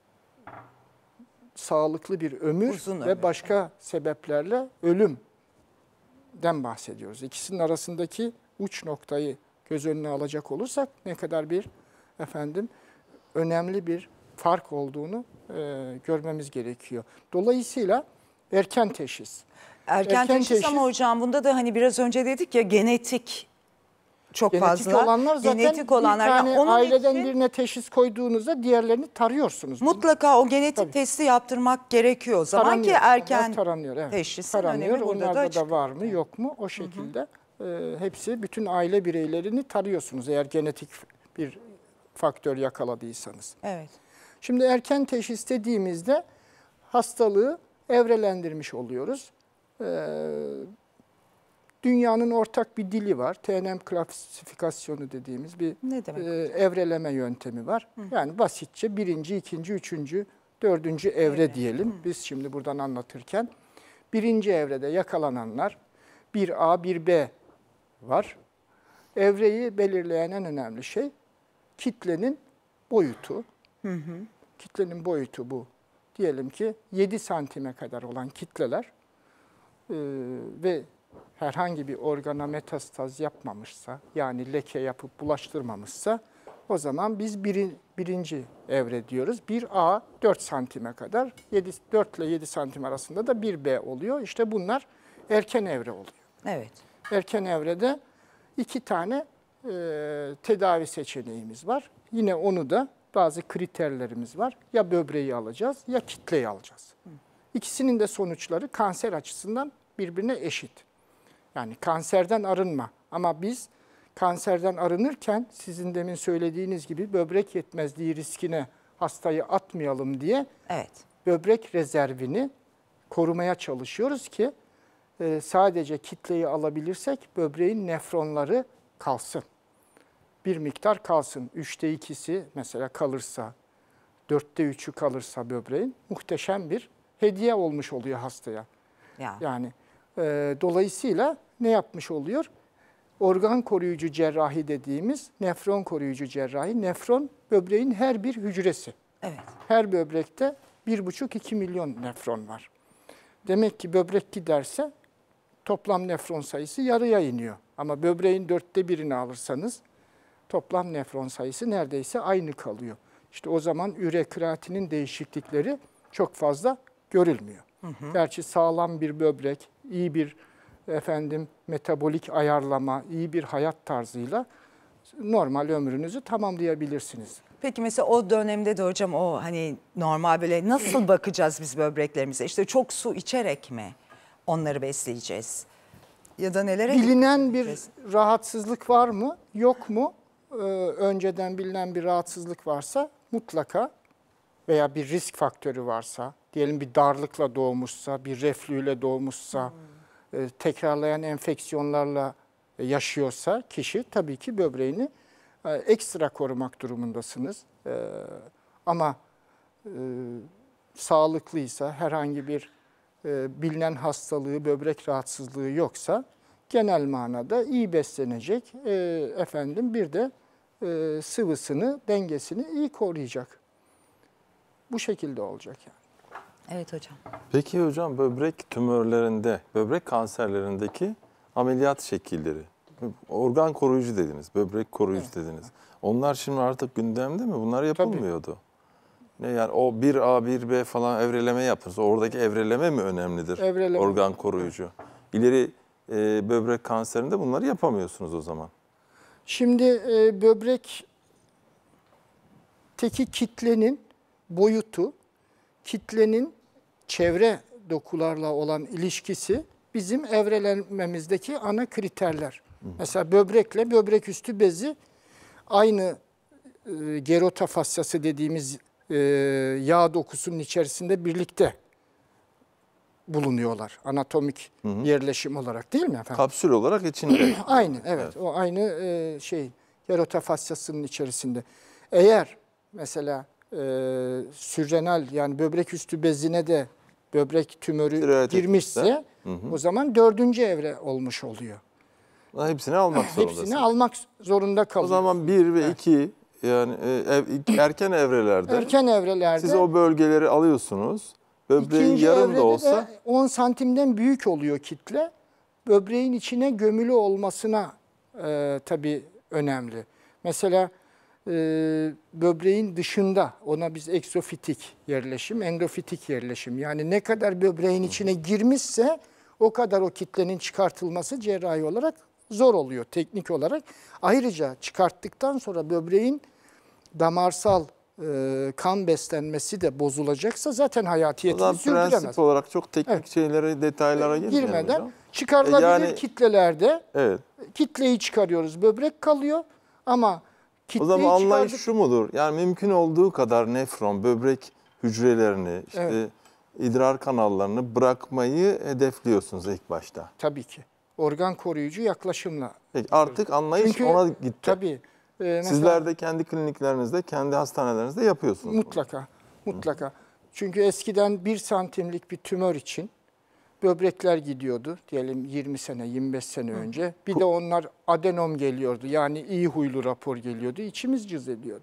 sağlıklı bir ömür Uzun ve ömür. başka sebeplerle ölümden bahsediyoruz. İkisinin arasındaki uç noktayı göz önüne alacak olursak ne kadar bir efendim önemli bir fark olduğunu e, görmemiz gerekiyor. Dolayısıyla erken teşhis. Erken, erken teşhis, teşhis- ama hocam bunda da hani biraz önce dedik ya genetik çok Genetik fazla. olanlar zaten genetik olanlar. bir tane Yani onun aileden için birine teşhis koyduğunuzda diğerlerini tarıyorsunuz. mutlaka o genetik Tabii. testi yaptırmak gerekiyor o zaman Taranıyor. ki erken Onlar taranıyor, evet. teşhisin taranıyor. önemi burada da Onlarda açık. da var mı yok mu o şekilde e, hepsi bütün aile bireylerini tarıyorsunuz eğer genetik bir faktör yakaladıysanız. Evet. Şimdi erken teşhis dediğimizde hastalığı evrelendirmiş oluyoruz. Ee, dünyanın ortak bir dili var. T N M klasifikasyonu dediğimiz bir Ne demek e, evreleme yöntemi var. Hı. Yani basitçe birinci, ikinci, üçüncü, dördüncü evre evet. diyelim. Hı. Biz şimdi buradan anlatırken birinci evrede yakalananlar bir A, bir B var. Evreyi belirleyen en önemli şey kitlenin boyutu. Hı hı. Kitlenin boyutu bu. Diyelim ki yedi santime kadar olan kitleler e, ve herhangi bir organa metastaz yapmamışsa, yani leke yapıp bulaştırmamışsa, o zaman biz biri, birinci evre diyoruz. bir A dört santime kadar, yedi, dört ile yedi santim arasında da bir B oluyor. İşte bunlar erken evre oluyor. Evet. Erken evrede iki tane e, tedavi seçeneğimiz var. Yine onu da bazı kriterlerimiz var. Ya böbreği alacağız ya kitleyi alacağız. Hı. İkisinin de sonuçları kanser açısından birbirine eşit. Yani kanserden arınma. Ama biz kanserden arınırken sizin demin söylediğiniz gibi böbrek yetmezliği riskine hastayı atmayalım diye evet. böbrek rezervini korumaya çalışıyoruz ki e, sadece kitleyi alabilirsek böbreğin nefronları kalsın. Bir miktar kalsın. Üçte ikisi mesela kalırsa, dörtte üçü kalırsa böbreğin muhteşem bir hediye olmuş oluyor hastaya. Ya. Yani e, dolayısıyla ne yapmış oluyor? Organ koruyucu cerrahi dediğimiz nefron koruyucu cerrahi. Nefron böbreğin her bir hücresi. Evet. Her böbrekte bir buçuk iki milyon nefron var. Demek ki böbrek giderse toplam nefron sayısı yarıya iniyor. Ama böbreğin dörtte birini alırsanız toplam nefron sayısı neredeyse aynı kalıyor. İşte o zaman üre kreatinin değişiklikleri çok fazla görülmüyor. Hı hı. Gerçi sağlam bir böbrek, iyi bir efendim metabolik ayarlama, iyi bir hayat tarzıyla normal ömrünüzü tamamlayabilirsiniz. Peki mesela o dönemde de hocam o hani normal böyle nasıl bakacağız biz böbreklerimize? İşte çok su içerek mi onları besleyeceğiz? Ya da nelere bilinen bir rahatsızlık var mı, yok mu? Ee, önceden bilinen bir rahatsızlık varsa mutlaka veya bir risk faktörü varsa, diyelim bir darlıkla doğmuşsa, bir reflüyle doğmuşsa, hmm. e, tekrarlayan enfeksiyonlarla yaşıyorsa kişi tabii ki böbreğini e, ekstra korumak durumundasınız. E, ama e, sağlıklıysa, herhangi bir e, bilinen hastalığı, böbrek rahatsızlığı yoksa genel manada iyi beslenecek, e, efendim bir de e, sıvısını, dengesini iyi koruyacak. Bu şekilde olacak yani. Evet hocam. Peki hocam böbrek tümörlerinde, böbrek kanserlerindeki ameliyat şekilleri, organ koruyucu dediniz, böbrek koruyucu evet. dediniz. Onlar şimdi artık gündemde mi? Bunlar yapılmıyordu. Tabii. Ne yani o bir A, bir B falan evreleme yapılır. Oradaki evreleme mi önemlidir? Evreleme. Organ koruyucu. İleri e, böbrek kanserinde bunları yapamıyorsunuz o zaman. Şimdi e, böbrekteki kitlenin boyutu, kitlenin çevre dokularla olan ilişkisi bizim evrelenmemizdeki ana kriterler. Hı. Mesela böbrekle böbrek üstü bezi aynı e, gerota fasyası dediğimiz e, yağ dokusunun içerisinde birlikte bulunuyorlar. Anatomik hı hı. yerleşim olarak değil mi efendim? Kapsül olarak içinde. Aynı evet. evet. O aynı e, şey gerota fasyasının içerisinde. Eğer mesela e, sürrenal yani böbrek üstü bezine de böbrek tümörü Sirayet girmişse hı hı. o zaman dördüncü evre olmuş oluyor. Hepsini almak zorundasın. Hepsini almak zorunda kalıyor. O zaman bir ve evet. iki yani ev, erken evrelerde erken evrelerde siz o bölgeleri alıyorsunuz. Böbreğin yarım da olsa on santimden büyük oluyor kitle. Böbreğin içine gömülü olmasına e, tabii önemli. Mesela e, böbreğin dışında ona biz eksofitik yerleşim, endofitik yerleşim. Yani ne kadar böbreğin içine girmişse o kadar o kitlenin çıkartılması cerrahi olarak zor oluyor teknik olarak. Ayrıca çıkarttıktan sonra böbreğin damarsal e, kan beslenmesi de bozulacaksa zaten hayatiyetini sürdüremez. Prensip olarak çok teknik evet. şeylere, detaylara girmeden hocam. Çıkarılabilir yani, kitlelerde evet. kitleyi çıkarıyoruz. Böbrek kalıyor ama kitleyi o zaman anlayış çıkardık. şu mudur? Yani mümkün olduğu kadar nefron, böbrek hücrelerini, işte evet. idrar kanallarını bırakmayı hedefliyorsunuz ilk başta. Tabii ki. Organ koruyucu yaklaşımla. Peki artık anlayış Çünkü, ona gitti. Tabii. E, mesela, Sizler de kendi kliniklerinizde, kendi hastanelerinizde yapıyorsunuz. Mutlaka. Bunu. Mutlaka. Hı. Çünkü eskiden bir santimlik bir tümör için böbrekler gidiyordu. Diyelim yirmi sene, yirmi beş sene Hı. önce. Bir de onlar adenom geliyordu. Yani iyi huylu rapor geliyordu. İçimiz cız ediyordu.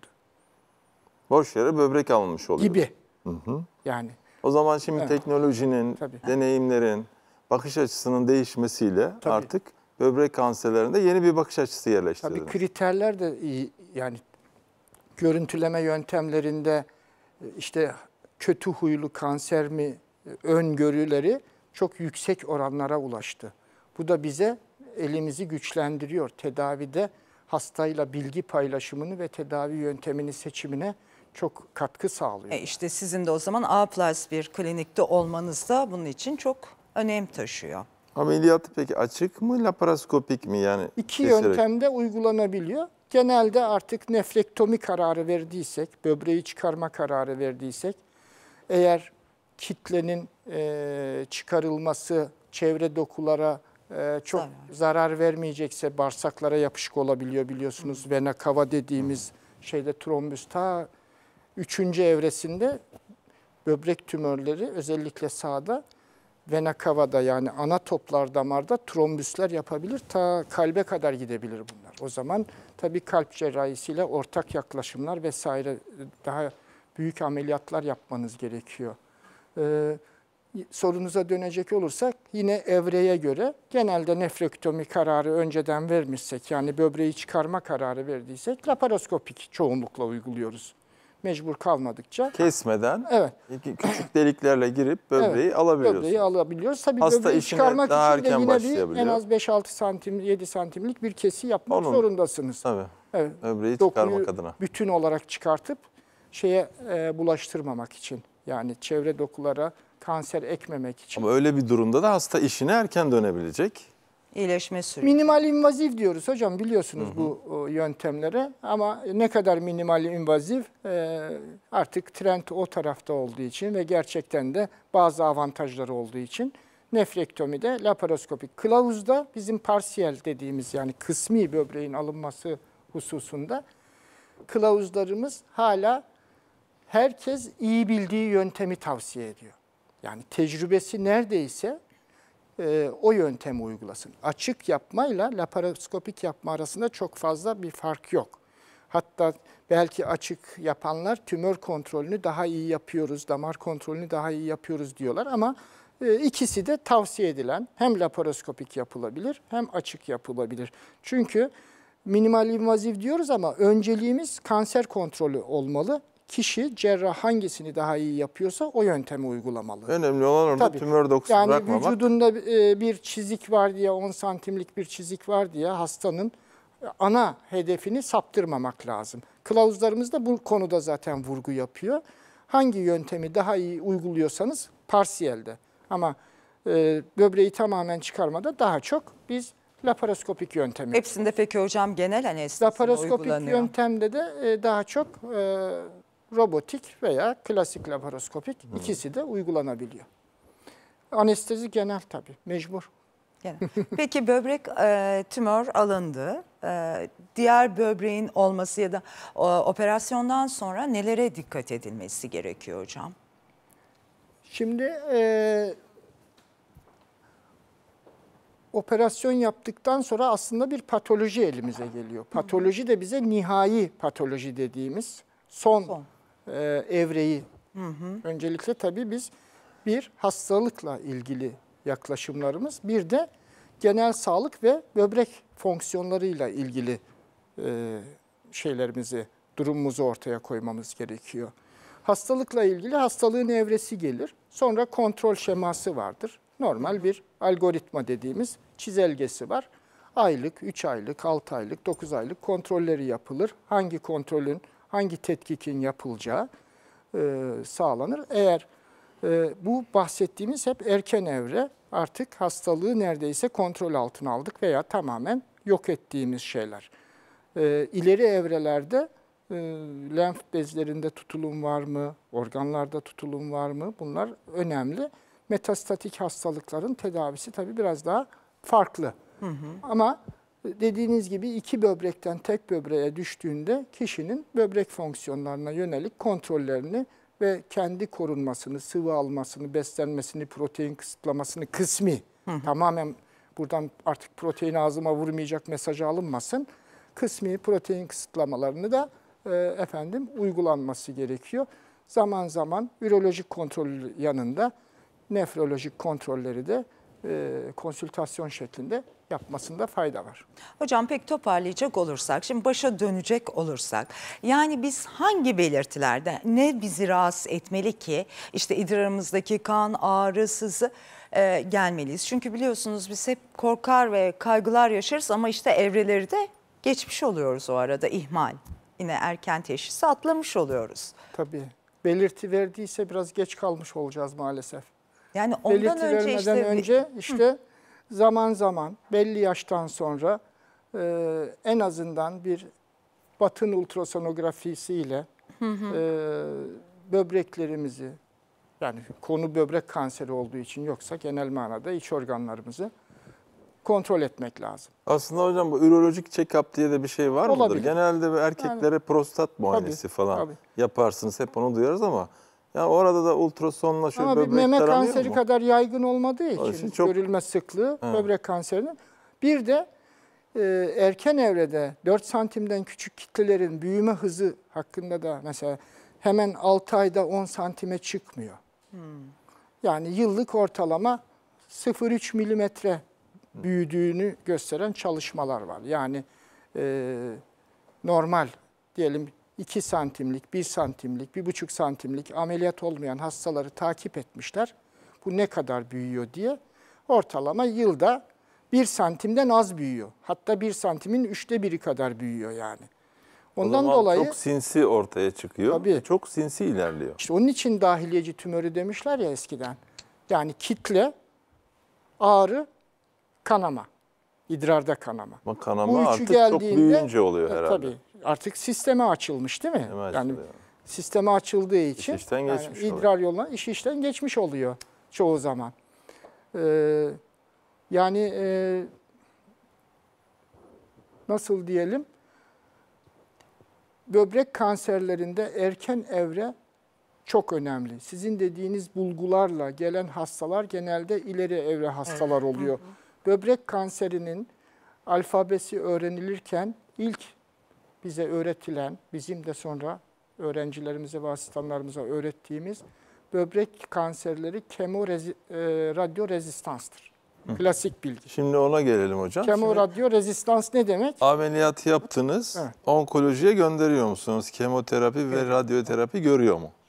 Boş yere böbrek alınmış oluyor. Gibi. Hı hı. Yani. O zaman şimdi evet. teknolojinin, Tabii. deneyimlerin, bakış açısının değişmesiyle Tabii. artık böbrek kanserlerinde yeni bir bakış açısı yerleştirildi. Tabii kriterler de iyi. Yani görüntüleme yöntemlerinde işte kötü huylu kanser mi öngörüleri çok yüksek oranlara ulaştı. Bu da bize elimizi güçlendiriyor. Tedavide hastayla bilgi paylaşımını ve tedavi yöntemini seçimine çok katkı sağlıyor. E işte sizin de o zaman A plus bir klinikte olmanız da bunun için çok önem taşıyor. Ameliyatı peki açık mı, laparoskopik mi yani? İki keserek. yöntemde uygulanabiliyor. Genelde artık nefrektomi kararı verdiysek, böbreği çıkarma kararı verdiysek, eğer kitlenin e, çıkarılması çevre dokulara e, çok Tabii. zarar vermeyecekse bağırsaklara yapışık olabiliyor biliyorsunuz. Hı. Vena cava dediğimiz şeyde trombüs ta üçüncü evresinde böbrek tümörleri özellikle sağda vena cava'da yani ana toplar damarda trombüsler yapabilir. Ta kalbe kadar gidebilir bunlar. O zaman tabii kalp cerrahisiyle ortak yaklaşımlar vesaire daha büyük ameliyatlar yapmanız gerekiyor. Ee, sorunuza dönecek olursak yine evreye göre genelde nefrektomi kararı önceden vermişsek yani böbreği çıkarma kararı verdiysek laparoskopik çoğunlukla uyguluyoruz. Mecbur kalmadıkça. Kesmeden evet. küçük deliklerle girip böbreği evet, alabiliyoruz. Böbreği alabiliyoruz. Tabii Hasta böbreği çıkarmak daha için de erken yine bir en az beş altı santim, yedi santimlik bir kesi yapmak Onun, Tabii. zorundasınız. Evet. Böbreği çıkarmak adına. Bütün olarak çıkartıp şeye e, bulaştırmamak için. Yani çevre dokulara kanser ekmemek için. Ama öyle bir durumda da hasta işine erken dönebilecek. İyileşme süreci. Minimal invaziv diyoruz hocam, biliyorsunuz hı hı. bu o, yöntemlere, ama ne kadar minimal invaziv e, artık trend o tarafta olduğu için ve gerçekten de bazı avantajları olduğu için nefrektomide, laparoskopik kılavuzda bizim parsiyel dediğimiz, yani kısmi böbreğin alınması hususunda kılavuzlarımız hala herkes iyi bildiği yöntemi tavsiye ediyor. Yani tecrübesi neredeyse e, o yöntemi uygulasın. Açık yapmayla laparoskopik yapma arasında çok fazla bir fark yok. Hatta belki açık yapanlar tümör kontrolünü daha iyi yapıyoruz, damar kontrolünü daha iyi yapıyoruz diyorlar, ama e, ikisi de tavsiye edilen, hem laparoskopik yapılabilir hem açık yapılabilir. Çünkü minimal invaziv diyoruz ama önceliğimiz kanser kontrolü olmalı. Kişi, cerrah hangisini daha iyi yapıyorsa o yöntemi uygulamalı. Önemli olan orada Tabii. tümör dokusu yani bırakmamak. Yani vücudunda bir çizik var diye, on santimlik bir çizik var diye hastanın ana hedefini saptırmamak lazım. Kılavuzlarımız da bu konuda zaten vurgu yapıyor. Hangi yöntemi daha iyi uyguluyorsanız parsiyelde, ama e, böbreği tamamen çıkarmada daha çok biz laparoskopik yöntemi. Hepsinde peki hocam genel anestezi Laparoskopik uygulanıyor. yöntemde de e, daha çok e, robotik veya klasik laparoskopik hmm. ikisi de uygulanabiliyor. Anestezi genel tabii, mecbur. Genel. Peki böbrek e, tümör alındı. E, diğer böbreğin olması ya da o, operasyondan sonra nelere dikkat edilmesi gerekiyor hocam? Şimdi e, operasyon yaptıktan sonra aslında bir patoloji elimize geliyor. Patoloji de bize nihai patoloji dediğimiz son, son. E, evreyi. Hı hı. Öncelikle tabii biz bir hastalıkla ilgili yaklaşımlarımız, bir de genel sağlık ve böbrek fonksiyonlarıyla ilgili e, şeylerimizi, durumumuzu ortaya koymamız gerekiyor. Hastalıkla ilgili hastalığın evresi gelir. Sonra kontrol şeması vardır. Normal bir algoritma dediğimiz çizelgesi var. Aylık, üç aylık, altı aylık, dokuz aylık kontrolleri yapılır. Hangi kontrolün, hangi tetkikin yapılacağı e, sağlanır. Eğer e, bu bahsettiğimiz hep erken evre, artık hastalığı neredeyse kontrol altına aldık veya tamamen yok ettiğimiz şeyler. E, ileri evrelerde e, lenf bezlerinde tutulum var mı, organlarda tutulum var mı, bunlar önemli. Metastatik hastalıkların tedavisi tabii biraz daha farklı. Hı hı. Ama dediğiniz gibi iki böbrekten tek böbreğe düştüğünde kişinin böbrek fonksiyonlarına yönelik kontrollerini ve kendi korunmasını, sıvı almasını, beslenmesini, protein kısıtlamasını kısmi, hı hı. tamamen buradan artık protein ağzıma vurmayacak mesajı alınmasın, kısmi protein kısıtlamalarını da e, efendim uygulanması gerekiyor. Zaman zaman ürolojik kontrol yanında nefrolojik kontrolleri de e, konsültasyon şeklinde yapmasında fayda var. Hocam pek toparlayacak olursak, şimdi başa dönecek olursak, yani biz hangi belirtilerde ne bizi rahatsız etmeli ki işte idrarımızdaki kan, ağrı, sızı e, gelmeliyiz? Çünkü biliyorsunuz biz hep korkar ve kaygılar yaşarız ama işte evreleri de geçmiş oluyoruz o arada, ihmal. Yine erken teşhisi atlamış oluyoruz. Tabii. Belirti verdiyse biraz geç kalmış olacağız maalesef. Yani ondan Belirti önce vermeden işte, önce işte zaman zaman belli yaştan sonra e, en azından bir batın ultrasonografisiyle hı hı. E, böbreklerimizi, yani konu böbrek kanseri olduğu için, yoksa genel manada iç organlarımızı kontrol etmek lazım. Aslında hocam bu ürolojik check-up diye de bir şey var Olabilir. mıdır? Genelde erkeklere yani, prostat muayenesi tabii, falan tabii. yaparsınız. Hep onu duyarız ama ya orada da ultrasonla şöyle ama böbrek taranıyor mu? Ama meme kanseri mu? kadar yaygın olmadığı için, için çok... görülme sıklığı He. böbrek kanserinin. Bir de e, erken evrede dört santimden küçük kitlelerin büyüme hızı hakkında da mesela hemen altı ayda on santime çıkmıyor. Hmm. Yani yıllık ortalama sıfır virgül üç milimetre büyüdüğünü gösteren çalışmalar var. Yani e, normal diyelim iki santimlik, bir santimlik, bir buçuk santimlik ameliyat olmayan hastaları takip etmişler. Bu ne kadar büyüyor diye. Ortalama yılda bir santimden az büyüyor. Hatta bir santimin üçte biri kadar büyüyor yani. Ondan o zaman dolayı çok sinsi ortaya çıkıyor. Tabii. Çok sinsi ilerliyor. İşte onun için dahiliyeci tümörü demişler ya eskiden. Yani kitle, ağrı, kanama. İdrarda kanama. Ama kanama Bu üçü artık geldiğinde, çok büyüyünce oluyor e, herhalde. Tabii artık sisteme açılmış değil mi? Sisteme yani açılıyor. sisteme açıldığı için İş işten yani geçmiş idrar oluyor. yoluna iş işten geçmiş oluyor çoğu zaman. Ee, yani e, nasıl diyelim? Böbrek kanserlerinde erken evre çok önemli. Sizin dediğiniz bulgularla gelen hastalar genelde ileri evre hastalar oluyor. Böbrek kanserinin alfabesi öğrenilirken ilk bize öğretilen, bizim de sonra öğrencilerimize ve asistanlarımıza öğrettiğimiz böbrek kanserleri kemo rezi, e, radyo rezistanstır. Klasik bilgi. Şimdi ona gelelim hocam. Kemo Şimdi radyo rezistans ne demek? ameliyatı yaptınız, Evet. onkolojiye gönderiyor musunuz? Kemoterapi ve radyoterapi görüyor mu?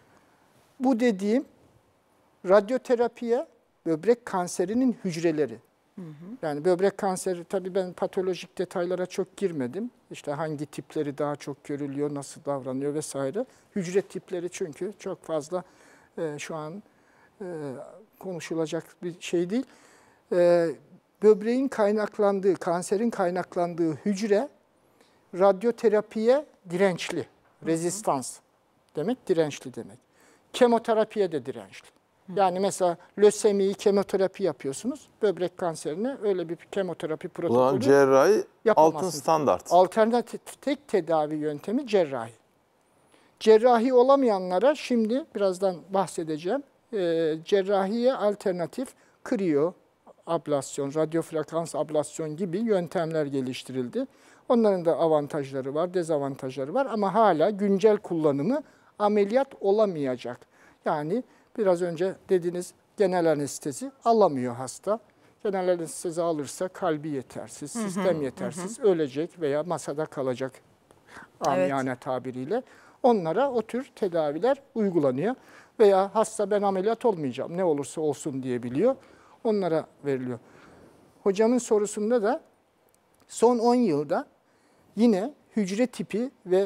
Bu dediğim radyoterapiye böbrek kanserinin hücreleri. Hı hı. Yani böbrek kanseri, tabii ben patolojik detaylara çok girmedim. İşte hangi tipleri daha çok görülüyor, nasıl davranıyor vesaire. Hücre tipleri çünkü çok fazla e, şu an e, konuşulacak bir şey değil. E, böbreğin kaynaklandığı, kanserin kaynaklandığı hücre radyoterapiye dirençli, rezistans demek, dirençli demek. Kemoterapiye de dirençli. Yani mesela lösemiyi kemoterapi yapıyorsunuz. Böbrek kanserine öyle bir kemoterapi protokolü Ulan cerrahi yapamazsınız. altın standart. Alternatif tek tedavi yöntemi cerrahi. Cerrahi olamayanlara şimdi birazdan bahsedeceğim. E, cerrahiye alternatif kriyo, ablasyon, radyofrekans ablasyon gibi yöntemler geliştirildi. Onların da avantajları var, dezavantajları var ama hala güncel kullanımı ameliyat olamayacak. Yani biraz önce dediğiniz genel anestezi alamıyor hasta. Genel anestezi alırsa kalbi yetersiz, hı hı, sistem yetersiz, hı hı. ölecek veya masada kalacak amiyane evet. tabiriyle. Onlara o tür tedaviler uygulanıyor. Veya hasta ben ameliyat olmayacağım, ne olursa olsun diyebiliyor. Onlara veriliyor. Hocamın sorusunda da son on yılda yine hücre tipi ve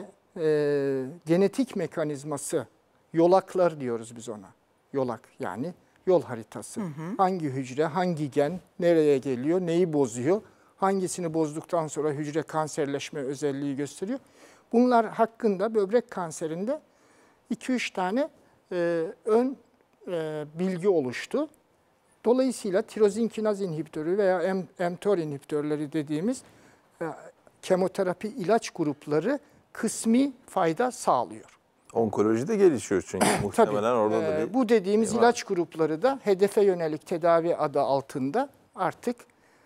e, genetik mekanizması, yolaklar diyoruz biz ona. Yolak yani yol haritası. Hı hı. Hangi hücre, hangi gen, nereye geliyor, neyi bozuyor, hangisini bozduktan sonra hücre kanserleşme özelliği gösteriyor. Bunlar hakkında böbrek kanserinde iki üç tane e, ön e, bilgi oluştu. Dolayısıyla tirozin kinaz inhibitörü veya mTOR inhibitörleri dediğimiz e, kemoterapi ilaç grupları kısmi fayda sağlıyor. Onkolojide gelişiyor çünkü muhtemelen orada da bir... Bu dediğimiz şey ilaç grupları da hedefe yönelik tedavi adı altında artık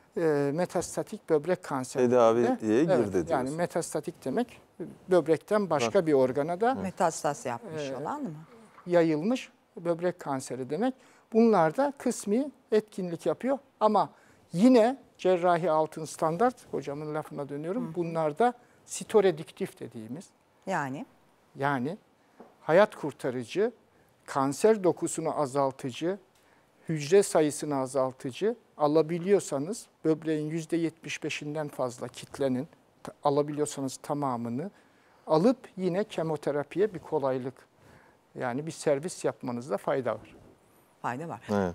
e, metastatik böbrek kanseri tedaviye girdi evet, diyoruz. Yani metastatik demek böbrekten başka Bak. bir organa da metastas yapmış e, olan mı? Yayılmış böbrek kanseri demek. Bunlar da kısmi etkinlik yapıyor ama yine cerrahi altın standart, hocamın lafına dönüyorum. Hı hı. Bunlar da sitorediktif dediğimiz. Yani? Yani hayat kurtarıcı, kanser dokusunu azaltıcı, hücre sayısını azaltıcı alabiliyorsanız böbreğin yüzde yetmiş beşinden fazla kitlenin alabiliyorsanız tamamını alıp yine kemoterapiye bir kolaylık, yani bir servis yapmanızda fayda var. Fayda var. Evet.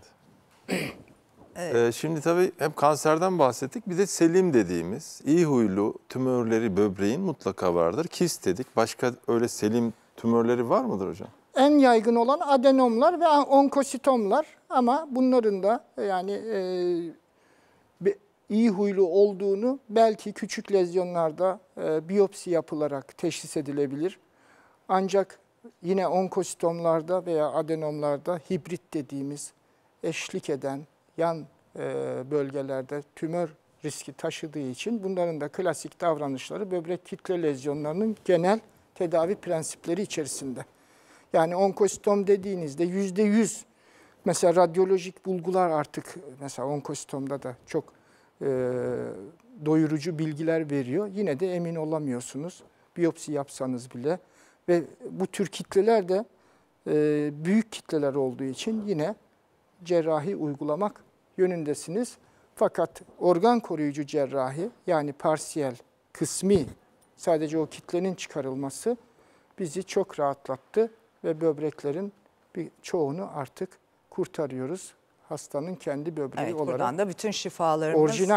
Evet. Ee, şimdi tabii hep kanserden bahsettik. Bir de selim dediğimiz iyi huylu tümörleri böbreğin mutlaka vardır. Kist dedik. Başka öyle selim tümörleri var mıdır hocam? En yaygın olan adenomlar ve onkositomlar ama bunların da yani e, iyi huylu olduğunu belki küçük lezyonlarda e, biyopsi yapılarak teşhis edilebilir. Ancak yine onkositomlarda veya adenomlarda hibrit dediğimiz eşlik eden yan e, bölgelerde tümör riski taşıdığı için bunların da klasik davranışları böbrek kitle lezyonlarının genel tedavi prensipleri içerisinde. Yani onkositom dediğinizde yüzde yüz mesela radyolojik bulgular artık mesela onkositomda da çok e, doyurucu bilgiler veriyor. Yine de emin olamıyorsunuz biyopsi yapsanız bile ve bu tür kitleler de e, büyük kitleler olduğu için yine cerrahi uygulamak yönündesiniz. Fakat organ koruyucu cerrahi yani parsiyel, kısmi sadece o kitlenin çıkarılması bizi çok rahatlattı ve böbreklerin bir çoğunu artık kurtarıyoruz. Hastanın kendi böbreği evet, olarak. Buradan da bütün şifalarımız orijinal,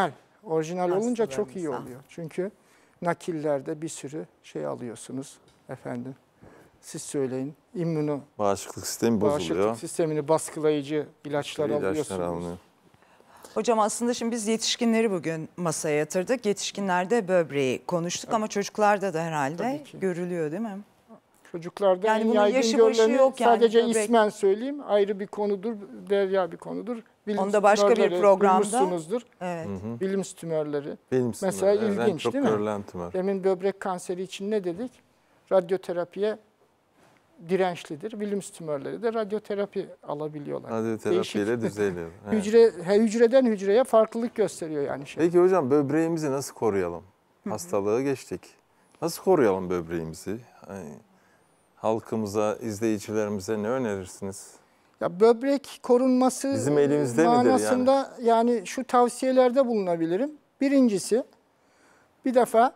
Orijinal olunca çok iyi Hastalarımıza. oluyor. Çünkü nakillerde bir sürü şey alıyorsunuz efendim. Siz söyleyin. İmmüno Bağışıklık sistemi bozuluyor. bağışıklık sistemini baskılayıcı ilaçlar İlaçlar alıyorsunuz. alınıyor. Hocam aslında şimdi biz yetişkinleri bugün masaya yatırdık. Yetişkinlerde böbreği konuştuk ama çocuklarda da herhalde Tabii ki. görülüyor değil mi? Çocuklarda Yani en bunun yaygın yaşı başı görüleni yok yani, sadece böbrek. ismen söyleyeyim. Ayrı bir konudur, derya bir konudur. Bilim Onu da başka bir tümörleri programda- duymuşsunuzdur. Evet. Bilim tümörleri. Benim Mesela tümörler, en ilginç çok değil mi? görülen tümör. Demin böbrek kanseri için ne dedik? Radyoterapiye dirençlidir. Bilim tümörleri de radyoterapi alabiliyorlar. Radyoterapiyle Değişik. düzeliyor. Evet. Hücre, he, hücreden hücreye farklılık gösteriyor yani şey. Peki hocam böbreğimizi nasıl koruyalım? Hastalığı geçtik. Nasıl koruyalım böbreğimizi? Hani halkımıza, izleyicilerimize ne önerirsiniz? Ya böbrek korunması Bizim elimizde midir manasında yani? şu tavsiyelerde bulunabilirim. Birincisi, bir defa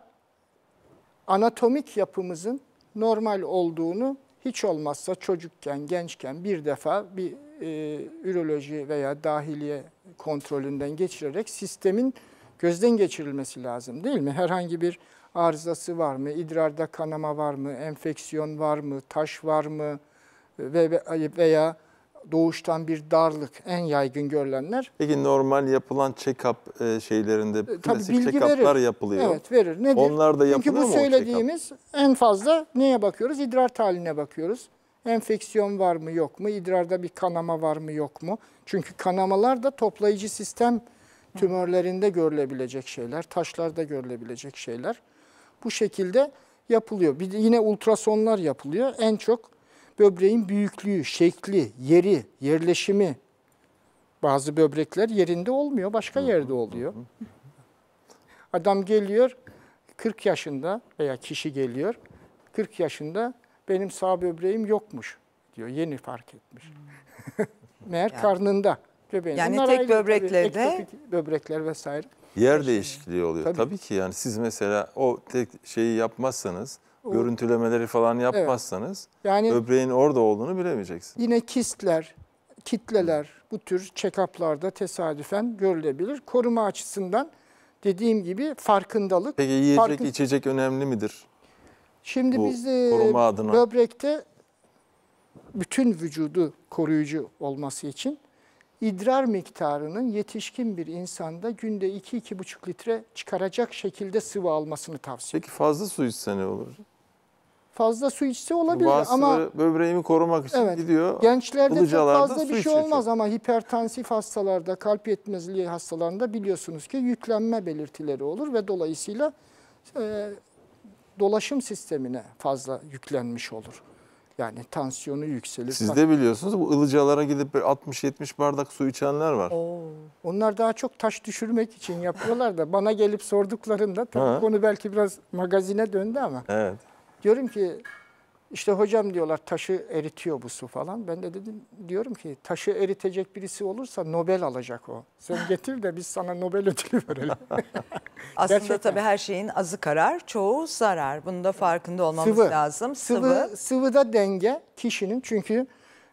anatomik yapımızın normal olduğunu hiç olmazsa çocukken, gençken bir defa bir e, üroloji veya dahiliye kontrolünden geçirerek sistemin gözden geçirilmesi lazım değil mi? Herhangi bir arızası var mı? İdrarda kanama var mı? Enfeksiyon var mı? Taş var mı? Ve veya doğuştan bir darlık en yaygın görülenler. Peki normal yapılan check-up e, şeylerinde Tabii klasik bilgi check-up'lar verir. yapılıyor. Evet verir. Nedir? Onlar da Çünkü yapılıyor bu mu o check-up? söylediğimiz en fazla neye bakıyoruz? İdrar tahaline bakıyoruz. Enfeksiyon var mı yok mu? İdrarda bir kanama var mı yok mu? Çünkü kanamalar da toplayıcı sistem tümörlerinde görülebilecek şeyler, taşlarda görülebilecek şeyler. Bu şekilde yapılıyor. Bir de yine ultrasonlar yapılıyor. En çok böbreğin büyüklüğü, şekli, yeri, yerleşimi. Bazı böbrekler yerinde olmuyor, başka yerde oluyor. Adam geliyor kırk yaşında veya kişi geliyor kırk yaşında benim sağ böbreğim yokmuş diyor. Yeni fark etmiş. Meğer Yani. karnında. Göbeğinde. Yani Bunlar tek ayrı böbreklerde- tabii, ektopik böbrekler vesaire. Yer değişikliği oluyor. Tabii. Tabii. ki yani siz mesela o tek şeyi yapmazsanız, O- görüntülemeleri falan yapmazsanız Yani böbreğin orada olduğunu bilemeyeceksiniz. yine kistler, kitleler bu tür check-up'larda tesadüfen görülebilir. Koruma açısından dediğim gibi farkındalık. Peki yiyecek, farkın- içecek önemli midir? Şimdi bu biz de koruma adına? böbrekte bütün vücudu koruyucu olması için idrar miktarının yetişkin bir insanda günde iki iki buçuk litre çıkaracak şekilde sıvı almasını tavsiye ediyorum. Peki fazla su içse ne olur? Fazla su içse olabilir Bazıları ama böbreğimi korumak için evet, gidiyor. gençlerde çok ılıcalarda fazla su bir şey içiyor olmaz çok. ama hipertansif hastalarda, kalp yetmezliği hastalarında biliyorsunuz ki yüklenme belirtileri olur ve dolayısıyla e, dolaşım sistemine fazla yüklenmiş olur. Yani tansiyonu yükselir. Siz de biliyorsunuz bu ılıcalara gidip altmış yetmiş bardak su içenler var. Onlar daha çok taş düşürmek için yapıyorlar da bana gelip sorduklarında tabii Ha. konu belki biraz magazine döndü ama Evet. diyorum ki işte hocam diyorlar taşı eritiyor bu su falan. Ben de dedim diyorum ki taşı eritecek birisi olursa Nobel alacak o. Sen getir de biz sana Nobel ödülü verelim. Aslında Gerçekten. tabii her şeyin azı karar, çoğu zarar. Bunun da farkında olmamız Sıvı. lazım. Sıvı, sıvıda denge kişinin çünkü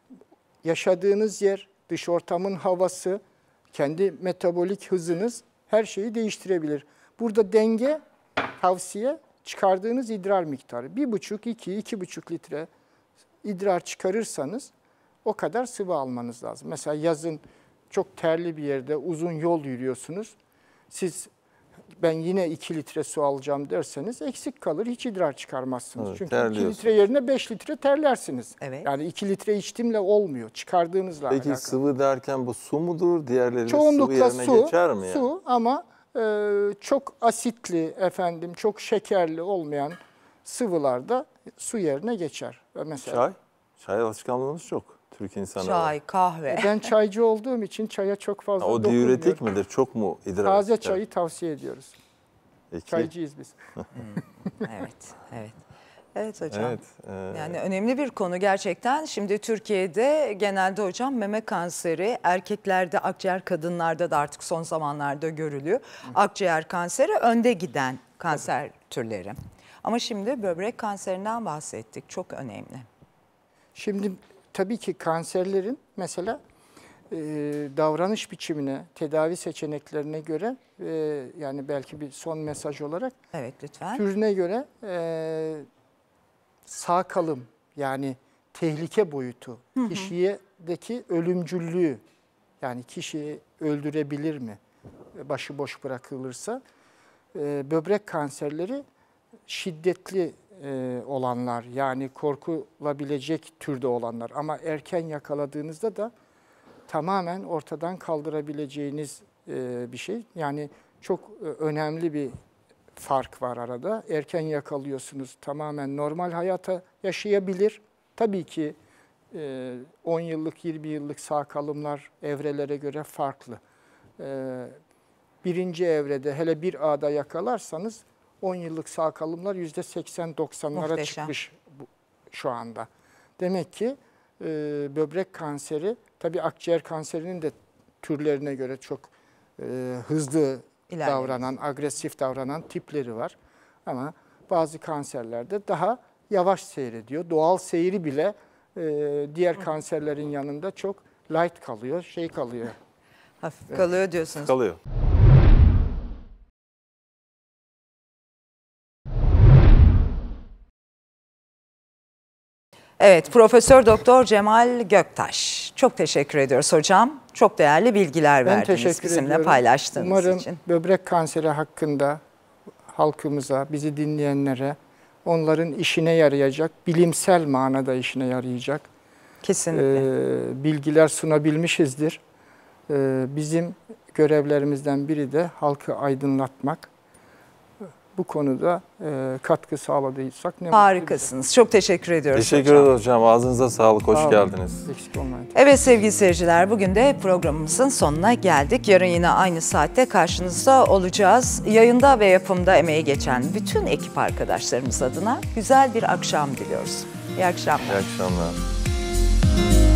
yaşadığınız yer, dış ortamın havası, kendi metabolik hızınız her şeyi değiştirebilir. Burada denge tavsiye çıkardığınız idrar miktarı. Bir buçuk, iki, iki buçuk litre idrar çıkarırsanız o kadar sıvı almanız lazım. Mesela yazın çok terli bir yerde uzun yol yürüyorsunuz. Siz ben yine iki litre su alacağım derseniz eksik kalır. Hiç idrar çıkarmazsınız. Evet, Çünkü iki terliyorsun. litre yerine beş litre terlersiniz. Evet. Yani iki litre içtimle olmuyor. Çıkardığınızla Peki alakalı. sıvı derken bu su mudur? Diğerleri de sıvı Çoğunlukla yerine su, geçer mi? Yani? su ama e, çok asitli efendim, çok şekerli olmayan sıvılarda su yerine geçer. Ve mesela Çay? Çay alışkanlığımız çok. Türk insanı olarak. Çay, kahve. ben çaycı olduğum için çaya çok fazla Ha, o dokunmuyorum. diüretik midir? Çok mu idrar? Taze çıkar? çayı tavsiye ediyoruz. Peki. Çaycıyız biz. Evet, evet. Evet hocam. Evet. e, Yani önemli bir konu gerçekten. Şimdi Türkiye'de genelde hocam meme kanseri erkeklerde, akciğer kadınlarda da artık son zamanlarda görülüyor. Akciğer kanseri önde giden kanser türleri. Ama şimdi böbrek kanserinden bahsettik. Çok önemli. Şimdi tabii ki kanserlerin mesela e, davranış biçimine, tedavi seçeneklerine göre e, yani belki bir son mesaj olarak Evet lütfen. türüne göre e, sağ kalım yani tehlike boyutu, hı hı. kişiyedeki ölümcüllüğü yani kişiyi öldürebilir mi başıboş bırakılırsa e, böbrek kanserleri şiddetli e, olanlar yani korkulabilecek türde olanlar ama erken yakaladığınızda da tamamen ortadan kaldırabileceğiniz e, bir şey. Yani çok e, önemli bir fark var arada. Erken yakalıyorsunuz tamamen normal hayata yaşayabilir. Tabii ki e, on yıllık yirmi yıllık sağ kalımlar evrelere göre farklı. E, birinci evrede hele bir A'da yakalarsanız on yıllık sağ kalımlar yüzde seksen doksanlara çıkmış bu, şu anda. Demek ki e, böbrek kanseri, tabii akciğer kanserinin de türlerine göre çok e, hızlı İlerlemiş. davranan, agresif davranan tipleri var. Ama bazı kanserlerde daha yavaş seyrediyor. Doğal seyri bile e, diğer Hı. kanserlerin yanında çok light kalıyor, şey kalıyor. Hafif evet. kalıyor diyorsunuz. Kalıyor. Evet, Profesör Doktor Cemal Göktaş. Çok teşekkür ediyoruz hocam. Çok değerli bilgiler ben verdiniz bizimle ediyorum. paylaştığınız Umarım için. Umarım böbrek kanseri hakkında halkımıza, bizi dinleyenlere, onların işine yarayacak, bilimsel manada işine yarayacak Kesinlikle. E, bilgiler sunabilmişizdir. E, bizim görevlerimizden biri de halkı aydınlatmak. Bu konuda e, katkı sağladıysak ne Harikasınız. Çok teşekkür ediyoruz Teşekkür ederim hocam. Ağzınıza sağlık. Hoş Sağ geldiniz. Eksik olmayın. Evet sevgili seyirciler, bugün de programımızın sonuna geldik. Yarın yine aynı saatte karşınızda olacağız. Yayında ve yapımda emeği geçen bütün ekip arkadaşlarımız adına güzel bir akşam diliyoruz. İyi akşamlar. İyi akşamlar.